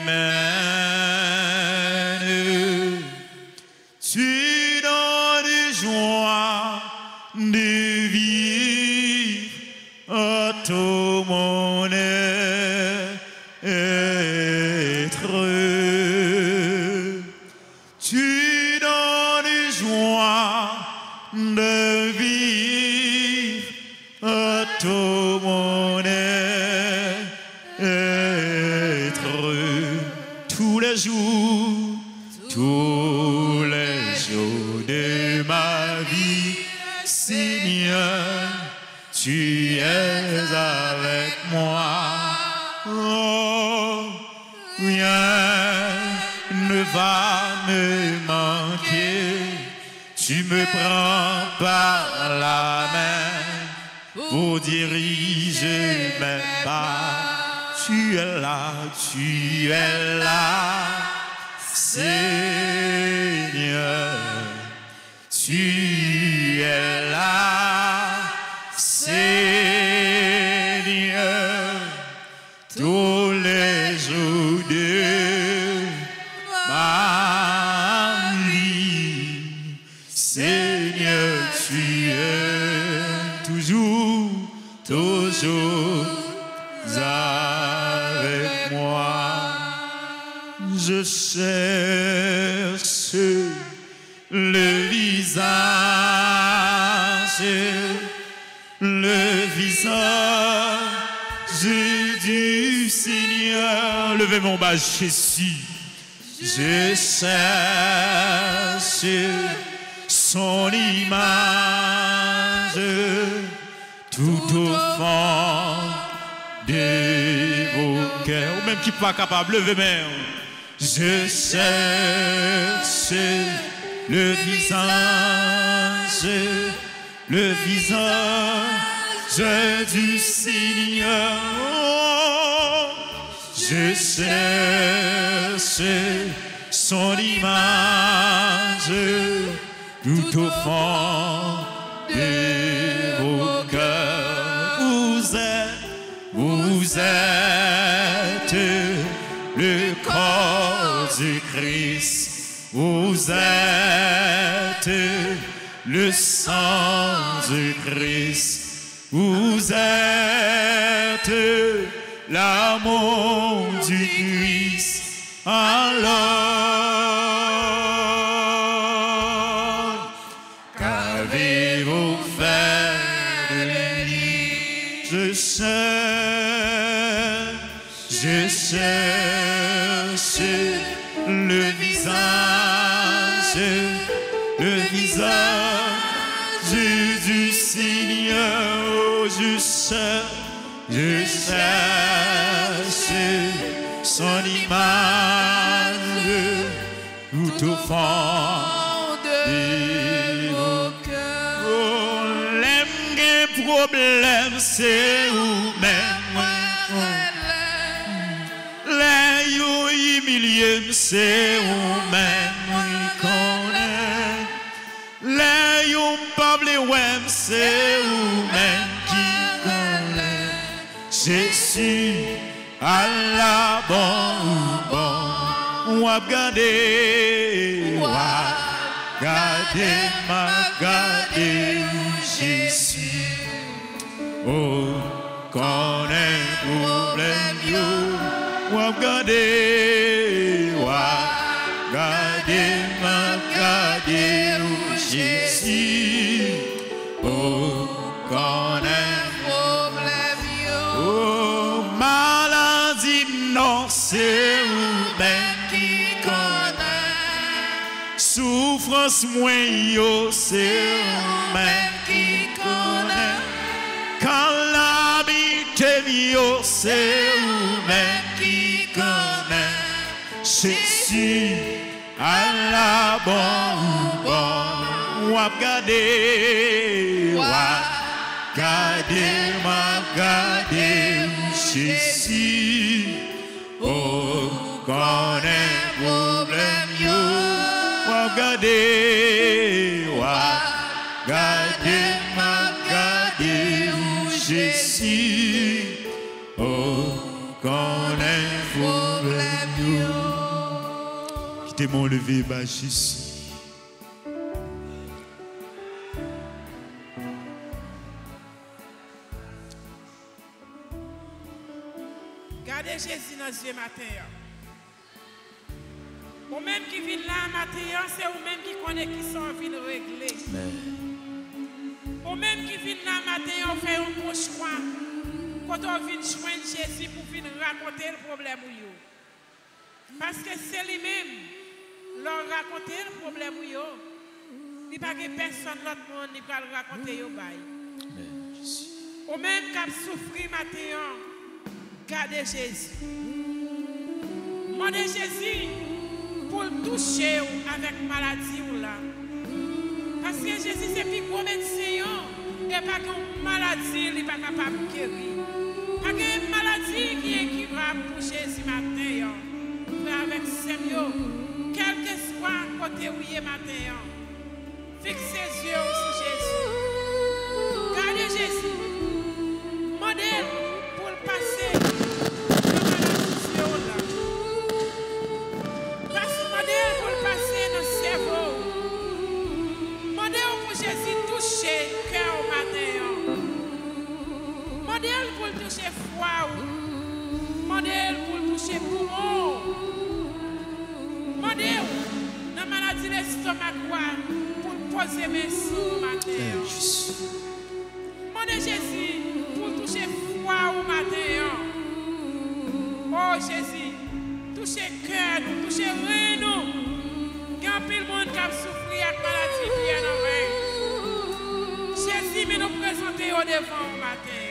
mènes. Tu donnes joie de vivre à tout mon être. Tu donnes joie de vivre à tout mon être. Tous les jours, tous les jours de ma vie, Seigneur, tu es avec moi. Oh, rien ne va me manquer. Tu me prends par la main pour diriger mes pas. Tu es là, tu es là, Seigneur. Tu es là, Seigneur, tous les jours de ma vie. Seigneur, tu es toujours, toujours avec moi. Je cherche le visage, le visage du Seigneur. Levez mon bas, Jésus. Je cherche son image tout au fond de vos cœurs. Ou même qui n'est pas capable, levez main. Je cherche le visage, le visage du Seigneur. Je cherche son image tout au fond de vos cœurs. Vous êtes, vous êtes le corps du Christ. Vous êtes le sang du Christ. Vous êtes l'amour du Christ. Alors, qu'avez-vous fait de lui? Je cherche, je cherche le visage, le visage du Seigneur. Oh, je cherche, je cherche son image tout au fond de vos cœurs. Oh, les problèmes, c'est vous-même. Les humiliés, c'est vous-même qu'on est. Les humiliés, c'est vous-même qui connaît. Jésus, à la bonne ou bon, Ou a gardé, ou a gardé, m'a gardé, Jésus. Oh, quand un problème yo, ou a gardé, ou a gardé, m'a gardé, Jésus. Oh, quand un problème yo. Oh, maladie non, c'est vous-même qui connaît. Souffrance moins yo, c'est vous-même qui connaît. Calamité yo, c'est vous-même qui connaît. Jésus, à la bonne ou bonne, ou a gardé, ou a gardé, m'a gardé, Jésus. Oh, quand un problème yo, ou a gardé, ou a gardé, m'a gardé, Jésus. Oh, quand un problème yo. Quittez mon levé, bas Jésus. Gardez Jésus dans ce matin. Ou même qui vient là matin, c'est ou même qui connaît qui sont en de régler. Ou même qui vient là matin, on fait un bon choix. Quand on vient joindre Jésus pour venir raconter le problème. Parce que c'est lui-même, leur raconter le problème. Il n'y a pas que personne d'autre monde qui va le raconter. Ou même qui souffrir matin, gardez Jésus. Demandez Jésus pour le toucher avec maladie ou là. Parce que Jésus c'est plus gros médecin et pas qu'une maladie il n'est pas capable de guérir. Pas qu'une maladie qui est incurable pour Jésus matin. Avec Seigneur, quel que soit côté où il est matin, fixez ses yeux sur Jésus. Gardez Jésus. Demandez pour le passer. Jésus toucher cœur au matin. Modèle pour le toucher foi. Modèle pour le toucher poumon. Modèle dans la maladie de l'estomac pour poser mes sous au matin. Modèle Jésus pour toucher foi au matin. Oh Jésus, toucher cœur, toucher rein nous. Il y a un peu de monde qui a souffert avec maladie bien en vain. Jésus, mais nous présenter au devant au matin.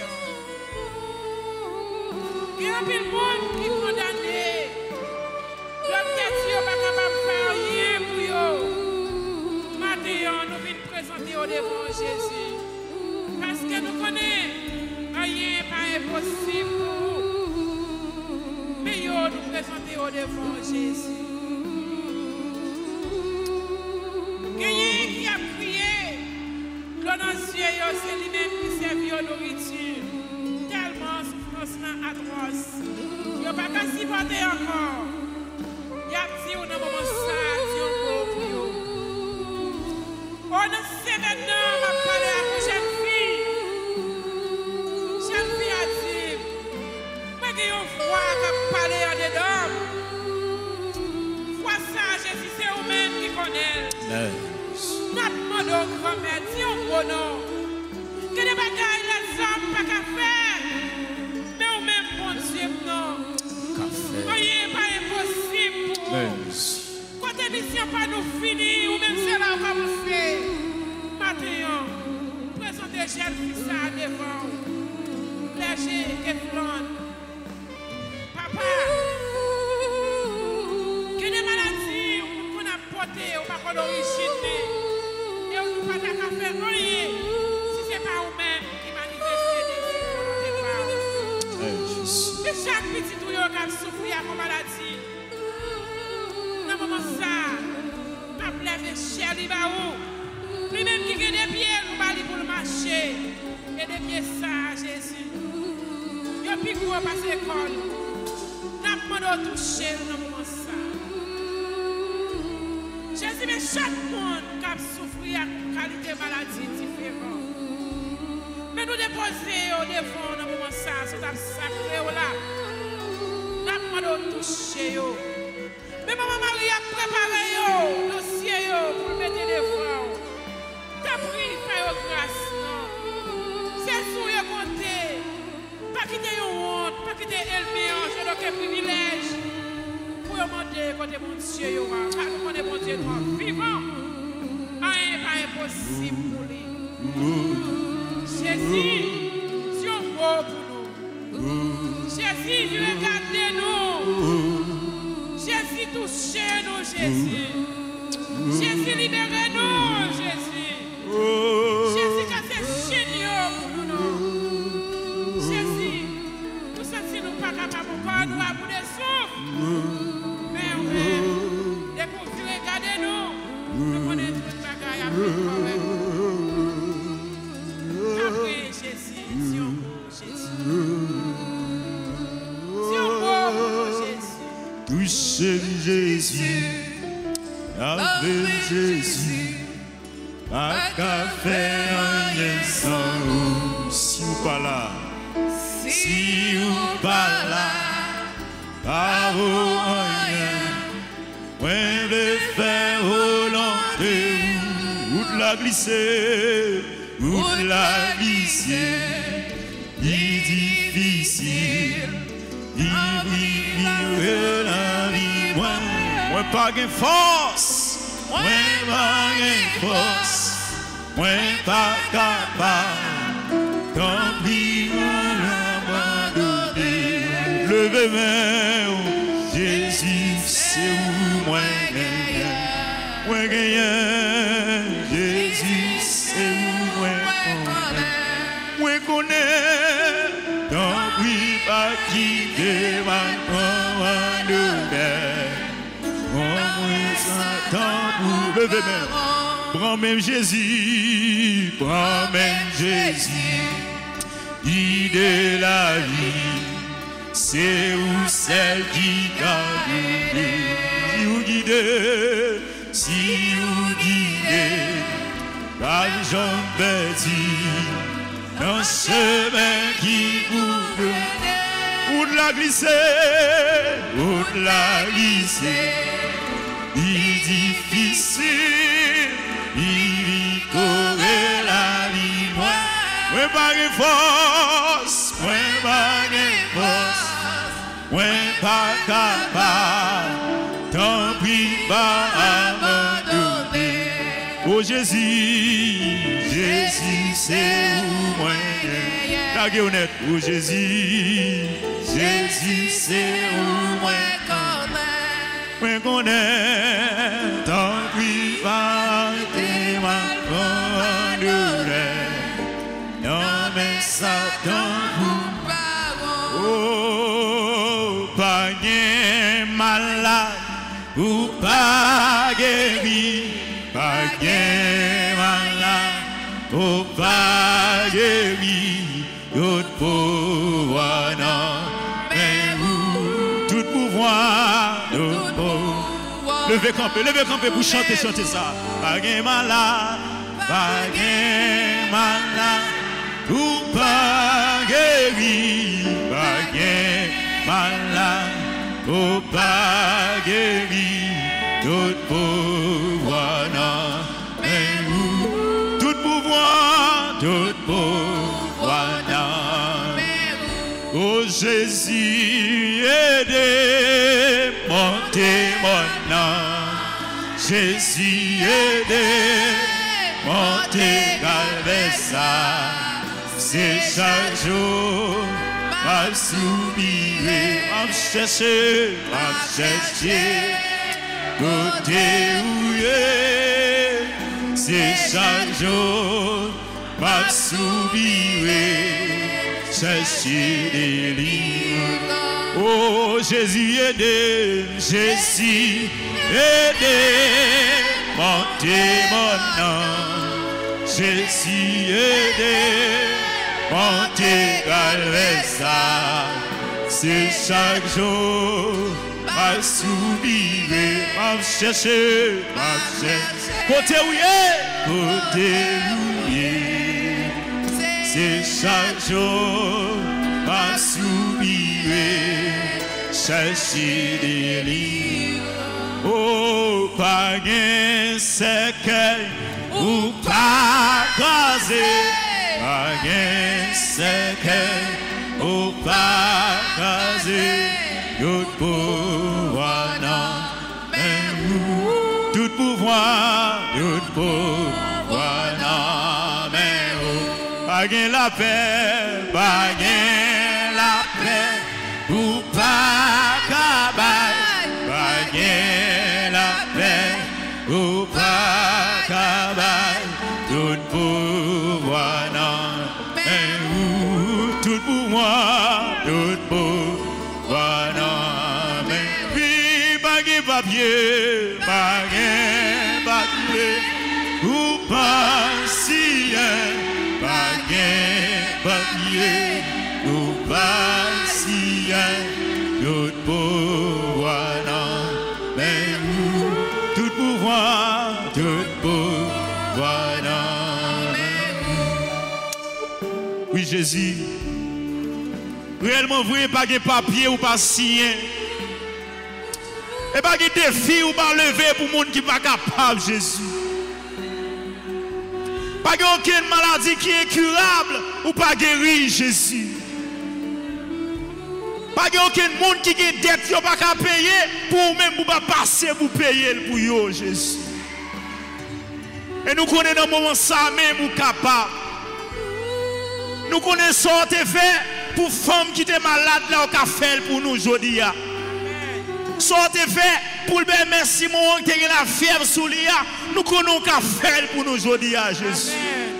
Il y a un peu de monde qui est condamné. L'homme qui n'est pas capable de faire rien pour eux. Matin, nous venons présenter au devant Jésus. Parce que nous connaissons rien n'est pas impossible pour nous. Mais nous présenter au devant Jésus. Quelqu'un qui a prié, l'eau dans les yeux, c'est lui-même qui servait aux nourriture. Tellement souffrance atroce. Il n'y a pas qu'à s'y porter encore. Il y a dit au moment ça, Dieu pour vous. On a sept ans, on va parler à une jeune fille. Jeune fille a dit, mais qu'il y a une voix qui a parlé à des hommes. Vois ça, Jésus, c'est vous-même qui connaît. Nous demandons au grand-mère, dis au bon nom, que les bagailles, les hommes, pas qu'à faire. Mais au même bon Dieu, non. Rien n'est pas impossible pour nous. Quand l'émission pas nous finir, ou même c'est là où on va faire. Maintenant, présentez jeune fils à devant. Léger et blonde. Papa, que des maladies qu'on a portées, ou pas qu'on l'origine. Et on ne peut pas faire rien si ce n'est pas vous-même qui manifeste des Et chaque petit tout qui a souffert à la maladie. Dans ce moment ça, ma plève de chair, il va où? Lui-même qui a des pieds, nous va pour le marcher. Et des pieds ça, Jésus. Il y a plus gros passer l'école. Nous demandons toucher dans ce moment ça. Jésus, mais chaque monde qui a souffert à une qualité de maladie différente. Mais nous déposons devant dans le moment ça, sur ta sacré là. Nous avons touché. Mais maman Marie a préparé le dossier pour mettre devant. Tu as pris, faire grâce. C'est sous le compté. Pas quitter une honte, pas quitter élevé, je n'ai aucun privilège. Pour demander côté mon Dieu, car nous connaissons mon Dieu noir vivant. Rien n'est pas impossible pour lui. Jésus, c'est un mot pour nous. Jésus, regardez-nous. Jésus, touchez-nous, Jésus. Jésus, libérez-nous, Jésus. Jésus, cassez géniaux pour nous. Jésus, nous sentons nous pas capables encore, nous avons des souffles. Mais oui, découvrir, regardez-nous. Nous connaissons tout le bagage après Après Jésus, si on veut Jésus. Si on veut Jésus. Touchez Jésus, avec Jésus, pas qu'à faire rien sans nous. Si ou pas là, si ou pas là, pas rien, point de faire volonté, ou de la glisser, ou de la glisser, il difficile, il vit la vie, moi, moi pas de force, moi pas de force, moi pas capable, tant pis on abandonné, levez main, Jésus c'est où moi gagne, moi gagne, Jésus c'est où moi connaît, moi connaît, tant pis pas quitter ma pour lever même, prends même Jésus, prends même Jésus, guide la vie, c'est où celle qui garde, si vous guidez, si vous guidez, pas de jambes dit, dans ce chemin qui vous fait, ou de la glisser, ou de la glisser. Il est difficile, il corrait la vie, moi, moi pas de force, moi pas de force, moi pas capable, tant pis pas abandonner. Oh Jésus, Jésus c'est où moi, la guéonnette, oh Jésus, Jésus c'est où moi. Moi connais, tant pis pas tes mains non mais ça t'en oh, pas gain malade, ou pas guéri, pas gain malade, ou pas guéri, d'autres pouvoir non, mais vous, tout pouvoir, d'autres pouvoir. Levez camper, levez camper pour chanter, chanter ça. Pas gain malade, pas gain malade, ou pas guéri, pas gain malade, ou pas guéri, tout pouvoir non, mais vous, tout pouvoir, tout pouvoir non, mais vous. Oh Jésus, aidez, montez mon nom, Jésus, aidez, montez, galvez ça. C'est chaque jour, ma soupiré, ma chercher, ma chercher, côté où est. C'est chaque jour, ma soupiré, chercher des livres. Oh Jésus aidez, Jésus aidez, montez mon nom, Jésus aidez. Montez galvez ça, c'est chaque jour, ma soupiré, ma m'a cherché, m'a cherché. Côté où est, côté où est. C'est chaque jour, m'a soupiré, chercher des livres. Oh, pas gain, c'est qu'elle, ou pas casé. Pas gain, c'est qu'elle, ou pas casé. Tout pouvoir, non, mais vous. Tout pouvoir, tout pouvoir, non, mais vous. Pas gain la paix, pas gain la paix, ou pas cabal. Pas gain la paix, ou pas cabal. Tout pouvoir, non, mais vous. Tout pouvoir, tout pouvoir, non, mais oui, pas gain papier, pas gain papier, ou pas si, pas gain papier, ou pas si, tout pouvoir, non, mais vous, tout pouvoir, tout pouvoir, non, mais vous. Oui, Jésus, réellement vrai, pas de papier ou pas signé. Et pas de défi ou pas lever pour les gens qui ne sont pas capables, Jésus. Pas de aucune maladie qui est incurable ou pas guéri, Jésus. Pas de aucun monde qui a des dettes qui n'a pas qu'à payer pour même pour pas passer pour payer pour eux, Jésus. Et nous connaissons dans le moment ça même ou capable. Nous connaissons ce que fait pour femmes qui étaient malades là au café pour nous aujourd'hui. Ce que fait pour le merci mon qui a la fièvre sous l'ia, nous connaissons café pour nous aujourd'hui Jésus.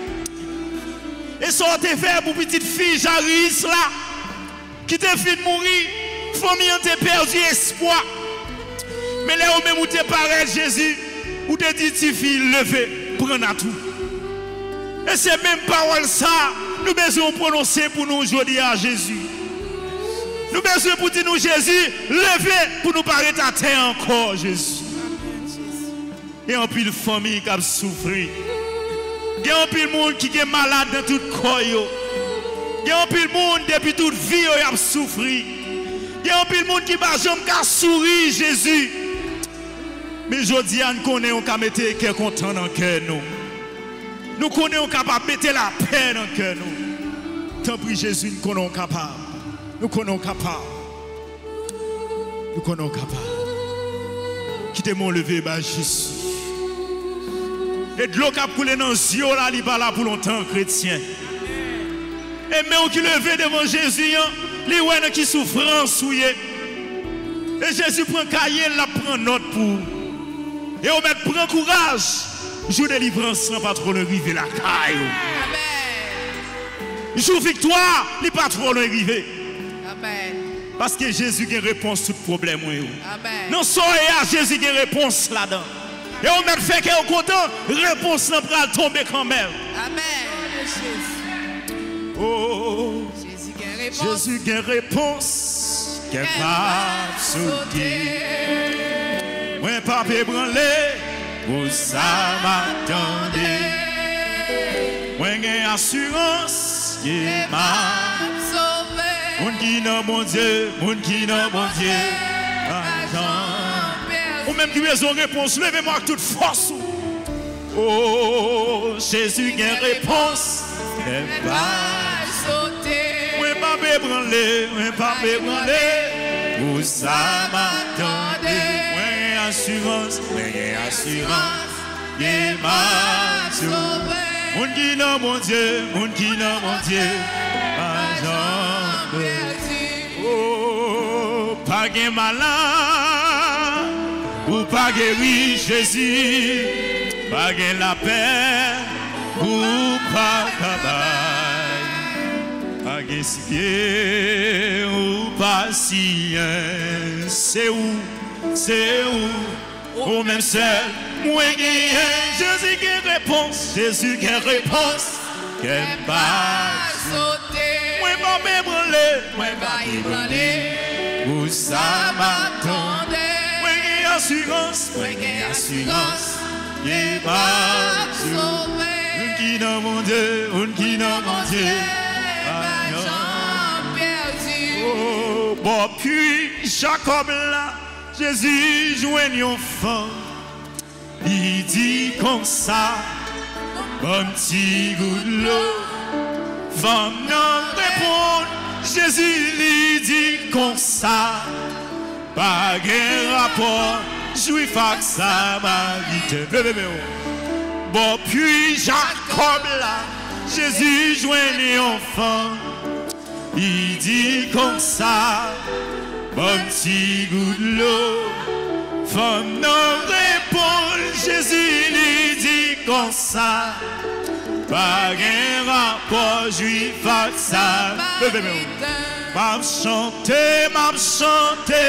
Et ce que fait pour petite fille Jaris là qui te fait mourir, famille a perdu espoir. Mais là où même où tu parais Jésus, où te dit ti fille levez, prends à tout. Et c'est même parole ça, nous besoin prononcer pour nous aujourd'hui à Jésus. Nous besoin pour dire nous Jésus, levez pour nous paraître à terre encore Jésus. Et en pile famille qui a souffert. Il y a un pile monde qui est malade dans tout le corps. Il y a un pile monde depuis toute vie qui a souffert. Il y a un pile monde qui n'a jamais souri Jésus. Mais aujourd'hui, nous connaissons qu'on mettre quelqu'un content dans le cœur. Nous connaissons capable de mettre la paix dans le cœur. Tant pis Jésus, nous connaissons capable. Nous connaissons capable. Nous connaissons capable. Quittez mon lever, bah Jésus. Et de l'eau qui a coulé dans les yeux, là, il n'est pas là pour longtemps, chrétien. Et même qui levé devant Jésus, il y a qui souffrance. Et Jésus prend cahier, il prend note pour. Et on met prend courage. Jour de délivrance sans pas trop le river la caille. Jour victoire, il n'est pas trop le river. Parce que Jésus a une réponse à tout problème. Non, soyez à Jésus qui a une réponse là-dedans. Et on met fait qu'on est content, réponse n'a pas tomber quand même. Amen. Oh, Jésus qui a une réponse. Jésus qui a une réponse. Qu'elle va sauter. Moi, pas ébranler. Pour ça m'attendez. Moi, j'ai assurance. Qui m'a sauvé. Mon qui n'a bon Dieu. Mon qui n'a bon Dieu. Ou même qui a une réponse. Levez-moi avec toute force. Oh, Jésus qui a une réponse. Qu'elle va sauter. Moi, pas ébranler. Moi, pas ébranler. Pour ça m'attendez. Assurance, mais assurance, il m'a sauvé. Mon qui n'a mon Dieu, mon qui n'a mon Dieu, pas jamais. Oh, pas de malade, ou pas guéri Jésus, pas de la paix, ou pas cabane, pas de pied, ou pas sien, c'est où? C'est où, ou même seul, moi qui ai Jésus qui réponse, Jésus qui réponse, qu'elle va sauter, moi pas m'ébranler, moi pas m'ébranler, où ça m'attendait, moi qui ai assurance, moi gagne assurance. Et pas sauvé. Qui dans mon Dieu, on qui dans mon Dieu. Oh, bon, puis Jacob là, Jésus joigne un femme. Il dit comme ça, bon petit goût de l'eau. Femme non répond, Jésus lui dit comme ça. Pas de rapport, juif avec sa marité. Bon, puis Jacob là, Jésus joigne un enfant. Il dit comme ça, bon petit goût de l'eau. Femme non répond, Jésus lui dit comme ça. Pas de rapport, juif avec sa marité. M'a chanté, m'a chanté,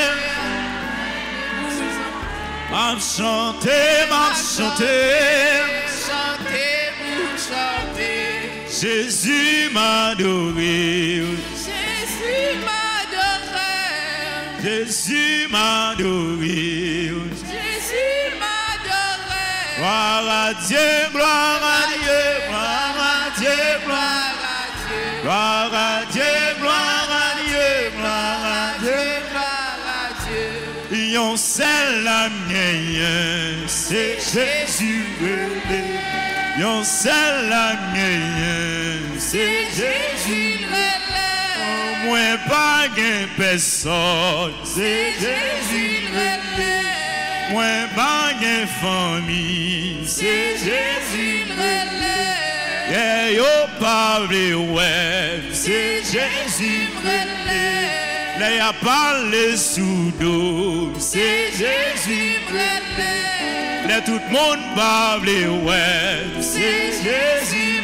m'a chanté, m'a chanté, chantez, vous chantez. Jésus m'a adoré, Jésus m'adore, Jésus m'a adoré, Jésus m'adore. gloire à Dieu, gloire à Dieu, gloire à Dieu, gloire à Dieu, gloire à Dieu, gloire à Dieu, gloire à Dieu. Yon seul la mienne, c'est Jésus. Yon seul la mienne, c'est Jésus. Oh, moi pas gain personne, c'est Jésus. Moi pas gain famille, c'est Jésus. Yeah, yo parle ouais, c'est Jésus. Là y a parlé sous l'eau, c'est Jésus. Là tout le monde parle ouais, c'est Jésus.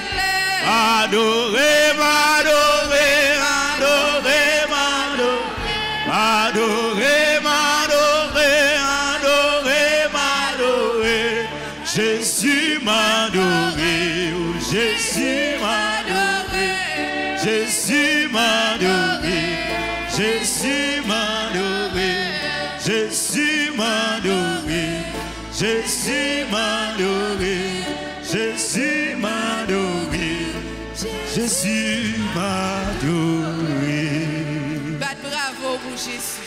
Adorez, m'adorez, adorez, m'adorez, adorez, m'adorez, adorez, m'adorez. Jésus m'a adoré, oh Jésus m'a adoré, Jésus m'a adoré. Jésus m'a adoré, Jésus m'a adoré, Jésus m'a adoré, Jésus m'a adoré, Jésus m'a adoré. Bat bravo pour Jésus.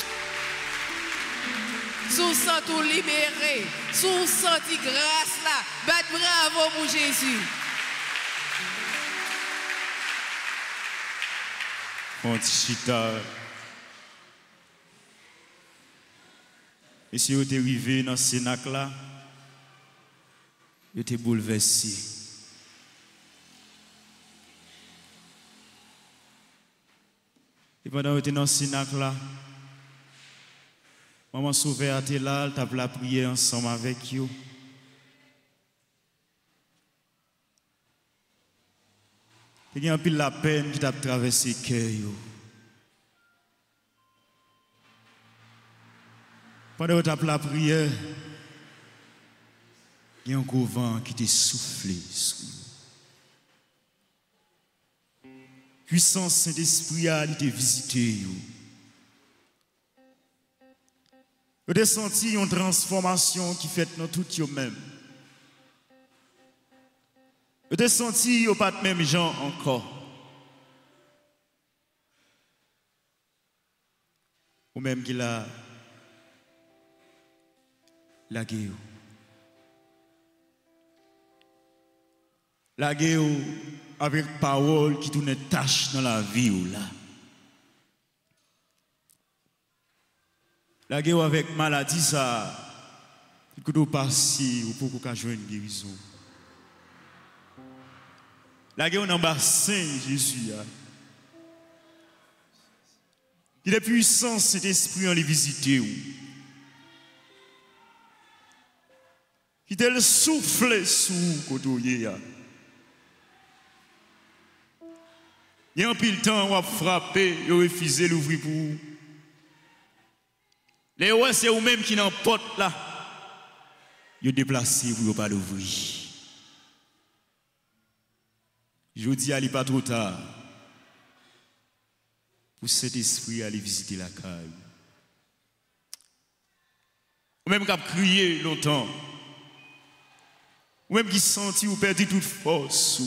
Sous senti libéré, sous senti grâce là, bat bravo pour Jésus. Fontichita. Et si vous êtes arrivé dans ce Sénac là, vous êtes bouleversé. Et pendant que vous êtes dans ce Sénac là, maman Sauveur a été là, elle a prié ensemble avec vous. Il y a un peu la peine qui t'a traversé le cœur. Pendant que tu as la prière, il y a un gros vent qui t'a soufflé sur nous. Puissance Saint-Esprit a été visité. Vous avez senti une transformation qui fait dans tout vous-même. Vous avez senti que vous n'avez pas de même gens encore. Ou même qu'il a la guerre. La guerre avec parole qui tourne tâche dans la vie ou là. La guerre avec maladie ça que vous passez ou pour qu'on joue une guérison. La guerre dans le bassin Jésus. Il est puissant cet esprit en les visiter. Il te le souffle sous côté. Il y a un peu de temps où on a frappé, il a refusé l'ouvrir pour vous. Les ouais, c'est vous-même qui n'en porte là. Il a déplacé pour ne pas l'ouvrir. Je dis à lui pas trop tard. Pour cet esprit aller visiter la caille. ou même qui a crié longtemps, ou même qui senti ou perdu toute force,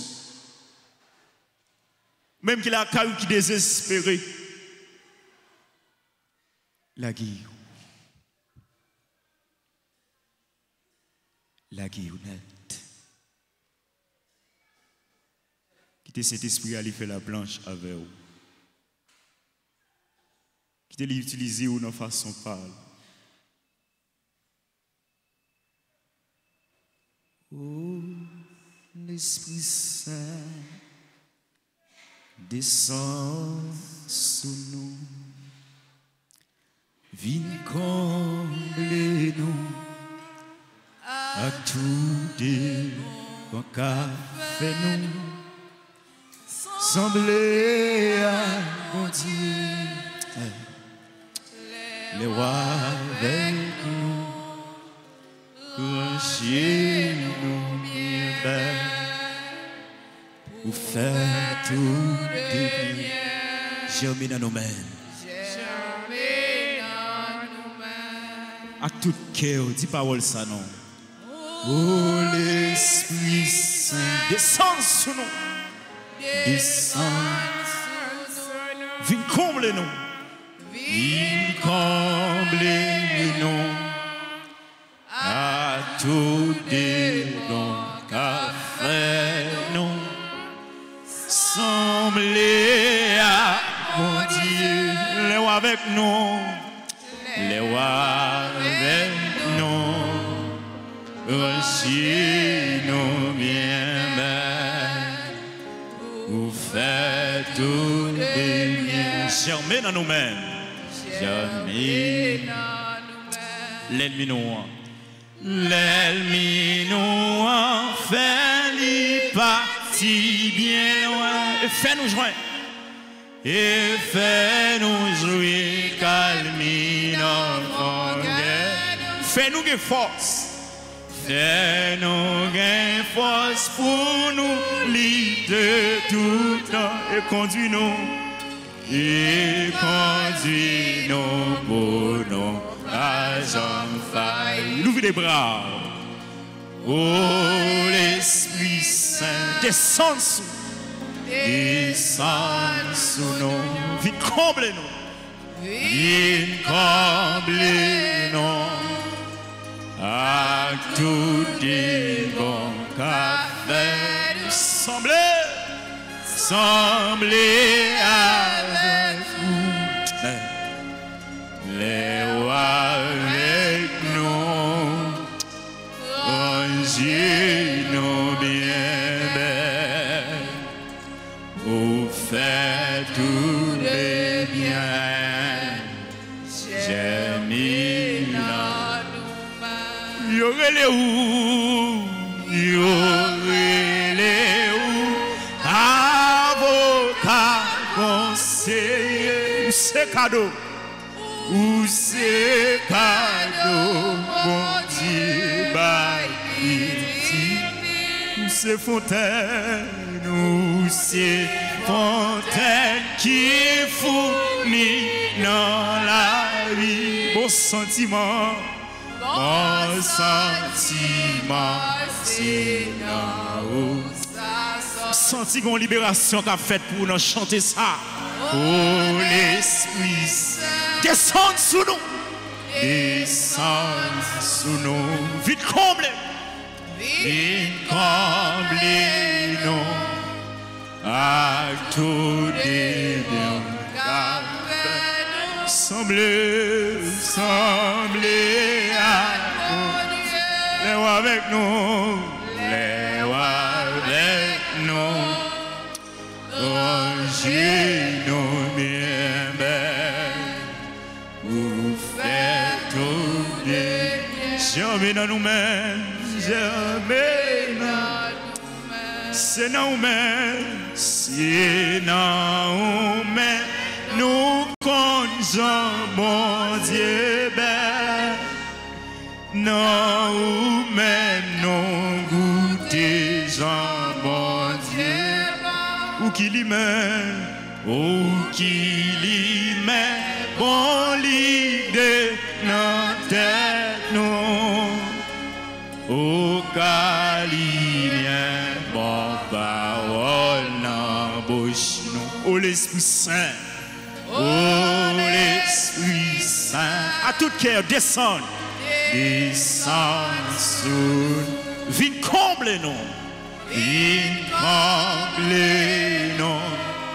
ou même qui l'a caillou qui désespéré, la guille. La guillonnette. Qui te cet esprit aller faire la planche avec vous. Qui te l'utiliser ou de façon pâle. Oh, l'Esprit Saint descend sous nous. Viens combler nous. À tout des bon café nous sembler à mon Dieu les rois avec nous ranchez-nous bien belle pour faire tout des biens germer dans nos mains à tout cœur dis parole ça non. Oh l'Esprit Saint, descend sur nous, descend, viens combler nous, viens combler nous, à tous des dons qu'a fait nous, sembler à mon Dieu, les rois avec nous, les rois avec nous. Ranchez-nous bien belle, vous faites tout des biens. Germer dans nous-mêmes, germer dans nous-mêmes. L'ennemi nous, l'ennemi nous en fait les parties bien loin. Et fais-nous joindre, et fais-nous jouer calme dans le fais-nous de force. Fais-nous gain force pour nous leader tout le temps et conduis-nous et conduis-nous pour nous à jamais faille. Ouvrez les bras. Oh l'Esprit Saint, descend sous descend sous nous. Viens combler nous. Viens combler nous. À tout des bons cafés, sembler, sembler avec vous, les rois avec nous, rangez-nous bien belles, vous faites tous les biens, j'aime Yorele ou, yorele ou, avocat conseiller, ou c'est cadeau, ou c'est cadeau, mon Dieu, ou c'est fontaine, ou c'est fontaine qui fournit dans la vie, bon sentiment. Bon sentiment, c'est nous. Senti qu'on libération qu'a faite pour nous chanter ça. Oh l'Esprit Saint, descend sous nous. Descend sous nous. Vite combler. Vite combler nous. À tous les biens qu'a fait. Semblez, semblez à les rois avec nous, les rois avec nous, rangez-nous bien belles, vous faites tout des biens. Jamais dans nous-mêmes, jamais dans nous-mêmes, c'est dans nous-mêmes, c'est dans nous-mêmes, nous connaissons bon Dieu ben. Non, ou même non goûter Jean bon Dieu, ou qui l'y met, ou qui l'y met, bon l'idée, non tête, nous Au Galilien, bon parole dans bouche nous. Oh l'Esprit Saint, oh l'Esprit Saint, à tout cœur descend, descend sous, viens combler nous, viens combler nous,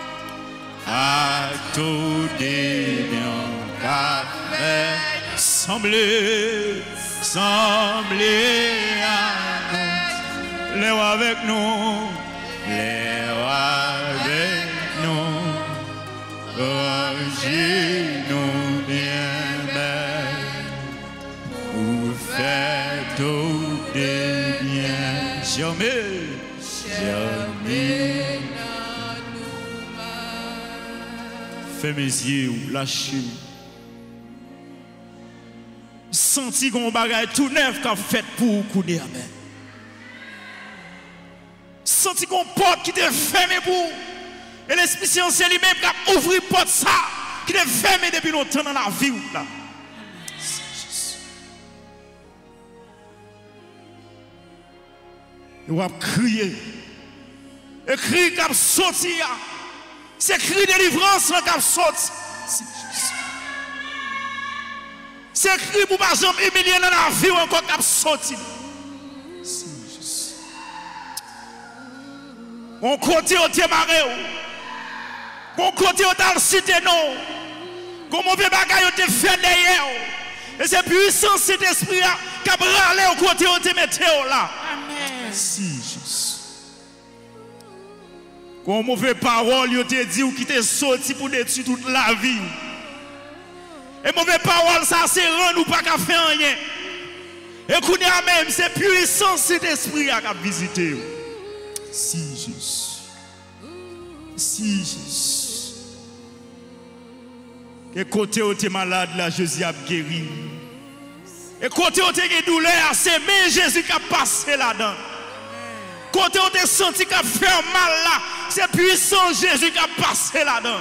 à tout dédain qu'a fait sembler. Semblez à nous, les rois avec nous, les rois avec nous, rangez-nous bien belles, pour faire tout des biens, jamais, jamais. Fais mes yeux, lâchez. Senti qu'on bagaille tout neuf qu'a fait pour couder amen. Senti qu'on porte qui te fermé pour et l'Esprit Saint c'est lui-même qui a ouvert porte ça qui te fermé depuis longtemps dans la vie là. Il va crier. Et cri qui a sorti c'est cri de délivrance qui a sorti. C'est cri pour pas jamais humilier dans la vie ou encore cap sorti. On côté au démarré. On côté au dans le cité non. Comme mauvais bagaille te fait derrière. Et c'est puissant cet esprit là qui a râlé au côté au te mettre là. Amen. Si Jésus. Comme mauvais parole yo te dit ou qui te sorti pour détruire toute la vie. Et mauvaise parole, ça c'est rendre ou pas qu'à faire rien. Et qu'on est même, c'est puissant cet esprit à visiter. Si Jésus. Si Jésus. Et côté où tu es malade, là, Jésus a guéri. Et côté où tu as douleur, c'est même Jésus qui a passé là-dedans. Côté où tu as senti qu'il a fait mal là, c'est puissant Jésus qui a passé là-dedans.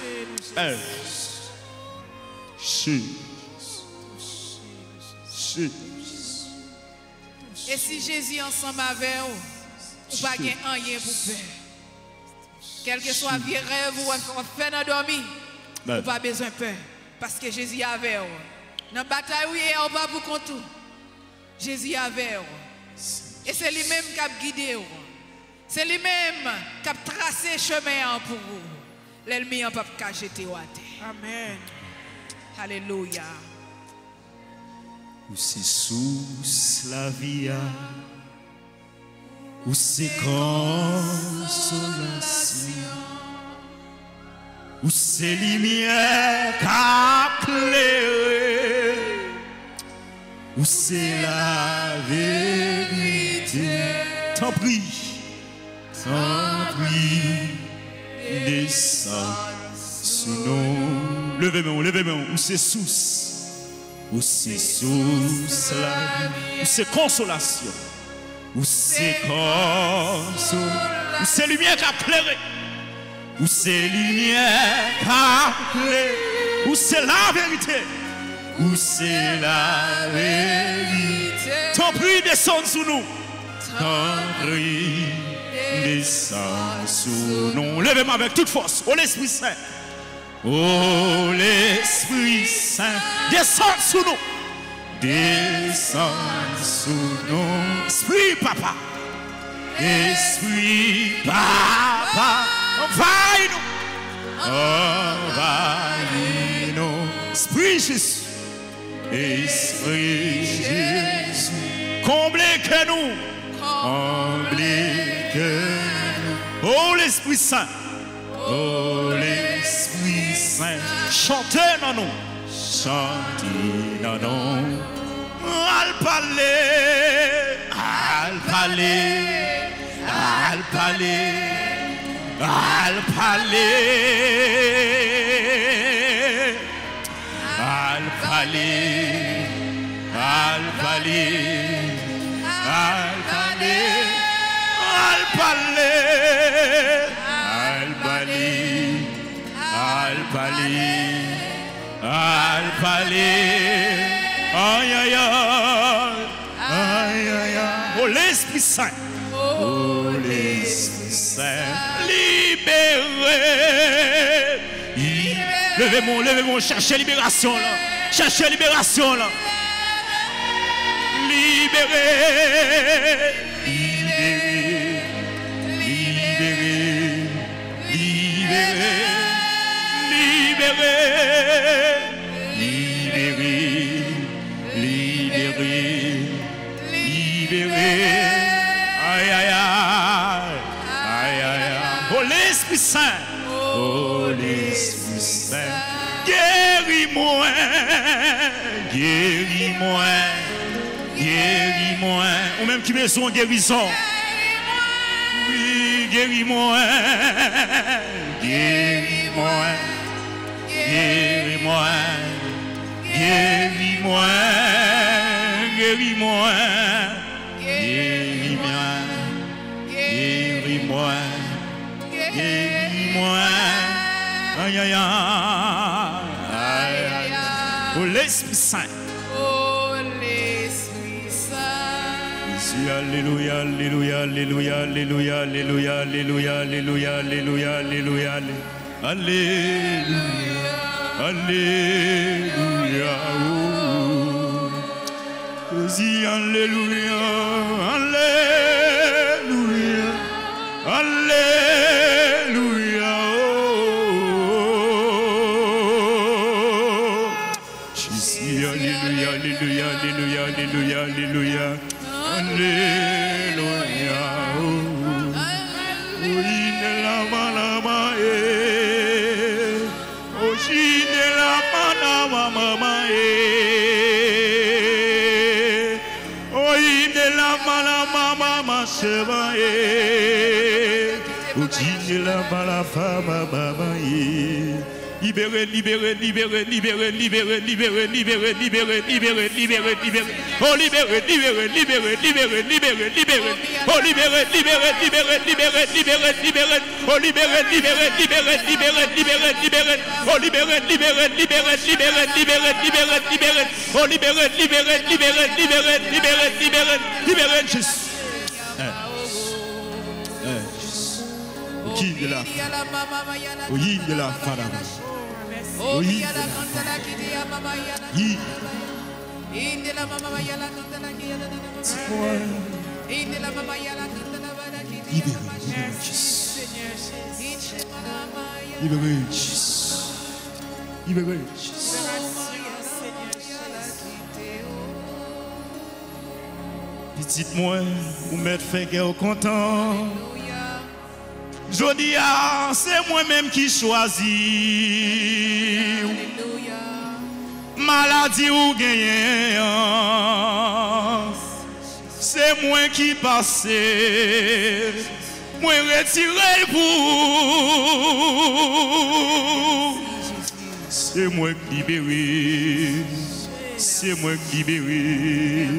Si. Si. Et si Jésus ensemble avec vous, vous n'avez pas rien pour faire. Quel que soit le rêve ou fait dans dormir, vous n'avez pas besoin de peur. Parce que Jésus est avec vous. Dans la bataille, on va vous compter. Jésus est avec vous. Et c'est lui-même qui a guidé vous. C'est lui-même qui a tracé le chemin pour vous. L'ennemi n'a pas jeté à terre. Amen. Alléluia. Où c'est sous la vie, où c'est consolation, où c'est lumière qu'a éclairé, où c'est la vérité. T'en prie, t'en prie, descends sous nous. Levez-moi, levez-moi, où c'est sous, où c'est sous la vie, où c'est consolation, où c'est consolation, où c'est lumière qui a éclairé, où c'est lumière qui a éclairé, où c'est la vérité, où c'est la vérité. T'en prie, descends sous nous. T'en prie, descends sous nous. Levez-moi avec toute force, oh l'Esprit Saint. Oh l'Esprit Saint, descends sous nous, descends sous nous. Esprit Papa, Esprit Papa, envahis-nous, envahis-nous. Esprit Jésus, Esprit Jésus, comblez que nous, comblez que nous. Oh l'Esprit Saint. Oh l'Esprit Saint, chantez dans nous, chantez dans nous. Al parler, al parler, al parler, al parler, al parler, al parler, al parler, al parler. Al palais, al palais, aïe aïe aïe, aïe aïe l'Esprit Saint. Oh, l'Esprit Saint. Libéré. Levez-moi, levez-moi, cherchez libération là. Cherchez libération là. Libéré. Libéré. Libéré. Libéré. Libéré. Libéré. Libéré. Libéré. Aïe, aïe, aïe. Aïe, aïe, aïe. Oh, l'Esprit Saint. Oh, l'Esprit Saint. Guéris-moi. Guéris-moi. Guéris-moi. Ou même qui besoin de guérison. Oui, guéris-moi. Guéris-moi. Guéris-moi. Guéris-moi. Guéris-moi. Guéris-moi. Guéris-moi. Guéris-moi. Aïe, aïe, aïe. Oh, l'Esprit Saint. Oh, l'Esprit Saint. Alléluia, alléluia, alléluia, alléluia, alléluia, alléluia, alléluia, alléluia, alléluia, alléluia, alléluia, Vas-y, alléluia, alléluia, alléluia, Jésus, alléluia, alléluia, alléluia, alléluia, alléluia. Alléluia. Oh, il est la malama eh. Oh, il est la malama eh. Oh, il est la malama cheva eh. Oh, il est la malama eh. Libéré, libéré, libéré, libéré, libéré, libéré, libéré, libéré, libéré, libéré, libéré. Oh, libéré, libéré, libéré, libéré, libéré, libéré. Oh, libéré, libéré, libéré, libéré, libéré, libéré. Oh, libéré, libéré, libéré, libéré, libéré, libéré. Oh, libéré, libéré, libéré, libéré, libéré, libéré, libéré. Oh, libéré, libéré, libéré, libéré, libéré, libéré, libéré, Jésus. Qui de la oui de la fada oui de la oui de la mama yala kantala qui yala de la mama yala kantala bada qui libéré libéré libéré petite moi vous mettre fait guerre content. Je dis, ah, c'est moi-même qui choisis. Maladie ou gagnant. C'est moi qui passe. Moi retirer pour. C'est moi qui libéré. C'est moi qui libéré.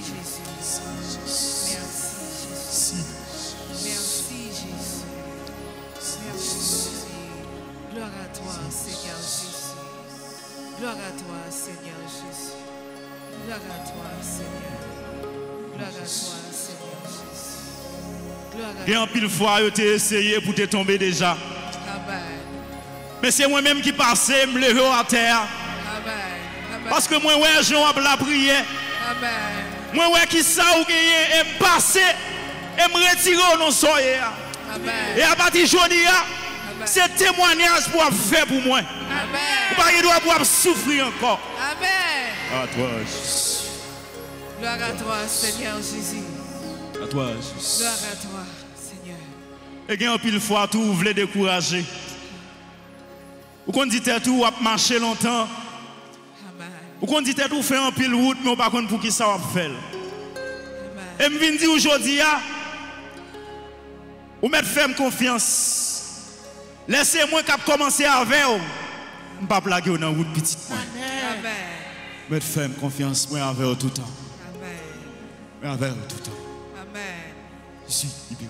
Gloire à toi, Seigneur Jésus. Gloire à toi, Seigneur. Gloire à toi, Seigneur Jésus. Gloire à toi. Il y a un pile fois, je t'ai essayé pour te tomber déjà. Amen. Mais c'est moi-même qui passais, me lever à terre. Amen. Parce que moi, ouais, je vais la prière. Amen. Moi, ouais, qui ça ou gagner et me passer et me retirer au nom soyez. Amen. Et à partir de aujourd'hui, c'est témoignage pour faire pour moi. Amen. Vous ne doit pas souffrir encore. Amen. À toi, Jésus. Gloire à toi, Seigneur Jésus. À toi, Jésus. Gloire à toi, Seigneur. Et bien, pile fois, tout vous voulez décourager. Vous qu'on dit tout, vous marcher longtemps. Amen. Vous qu'on dit tout, faire un pile route, mais vous ne savez pas pour qui ça va faire. Amen. Et je viens dire aujourd'hui, vous mettez ferme confiance. Laissez-moi commencer avec vous. Je ne vais pas blaguer dans la route petite. Amen. Mettez ferme confiance, moi avec vous tout le temps. Amen. Moi avec vous tout le temps. Amen. Je suis libéré.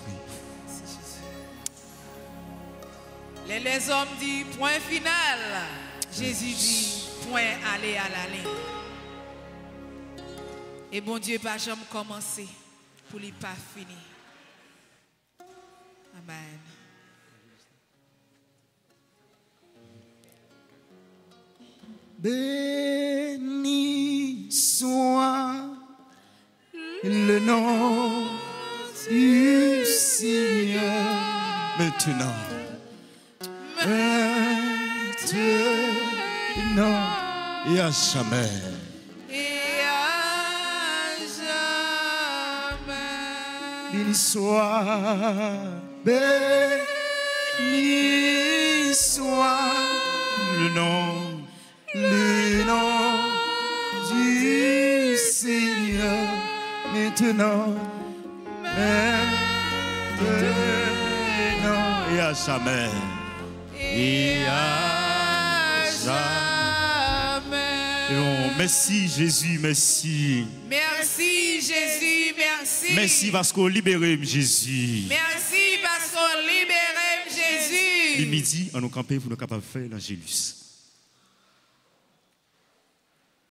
Les, les hommes disent point final. Jésus dit point aller à la ligne. Et bon Dieu, pas jamais commencer. pour les pas fini. Amen. Béni soit le nom du Seigneur maintenant. Maintenant et à jamais. Et à jamais. Béni soit, béni soit le nom, le nom du Seigneur maintenant, maintenant et à jamais. Et à jamais. Oh, merci Jésus, merci. Merci Jésus, merci. Merci parce qu'on libéré Jésus. Merci parce qu'on libéré Jésus. Le midi, on nous campé pour nous capables de faire l'angélus.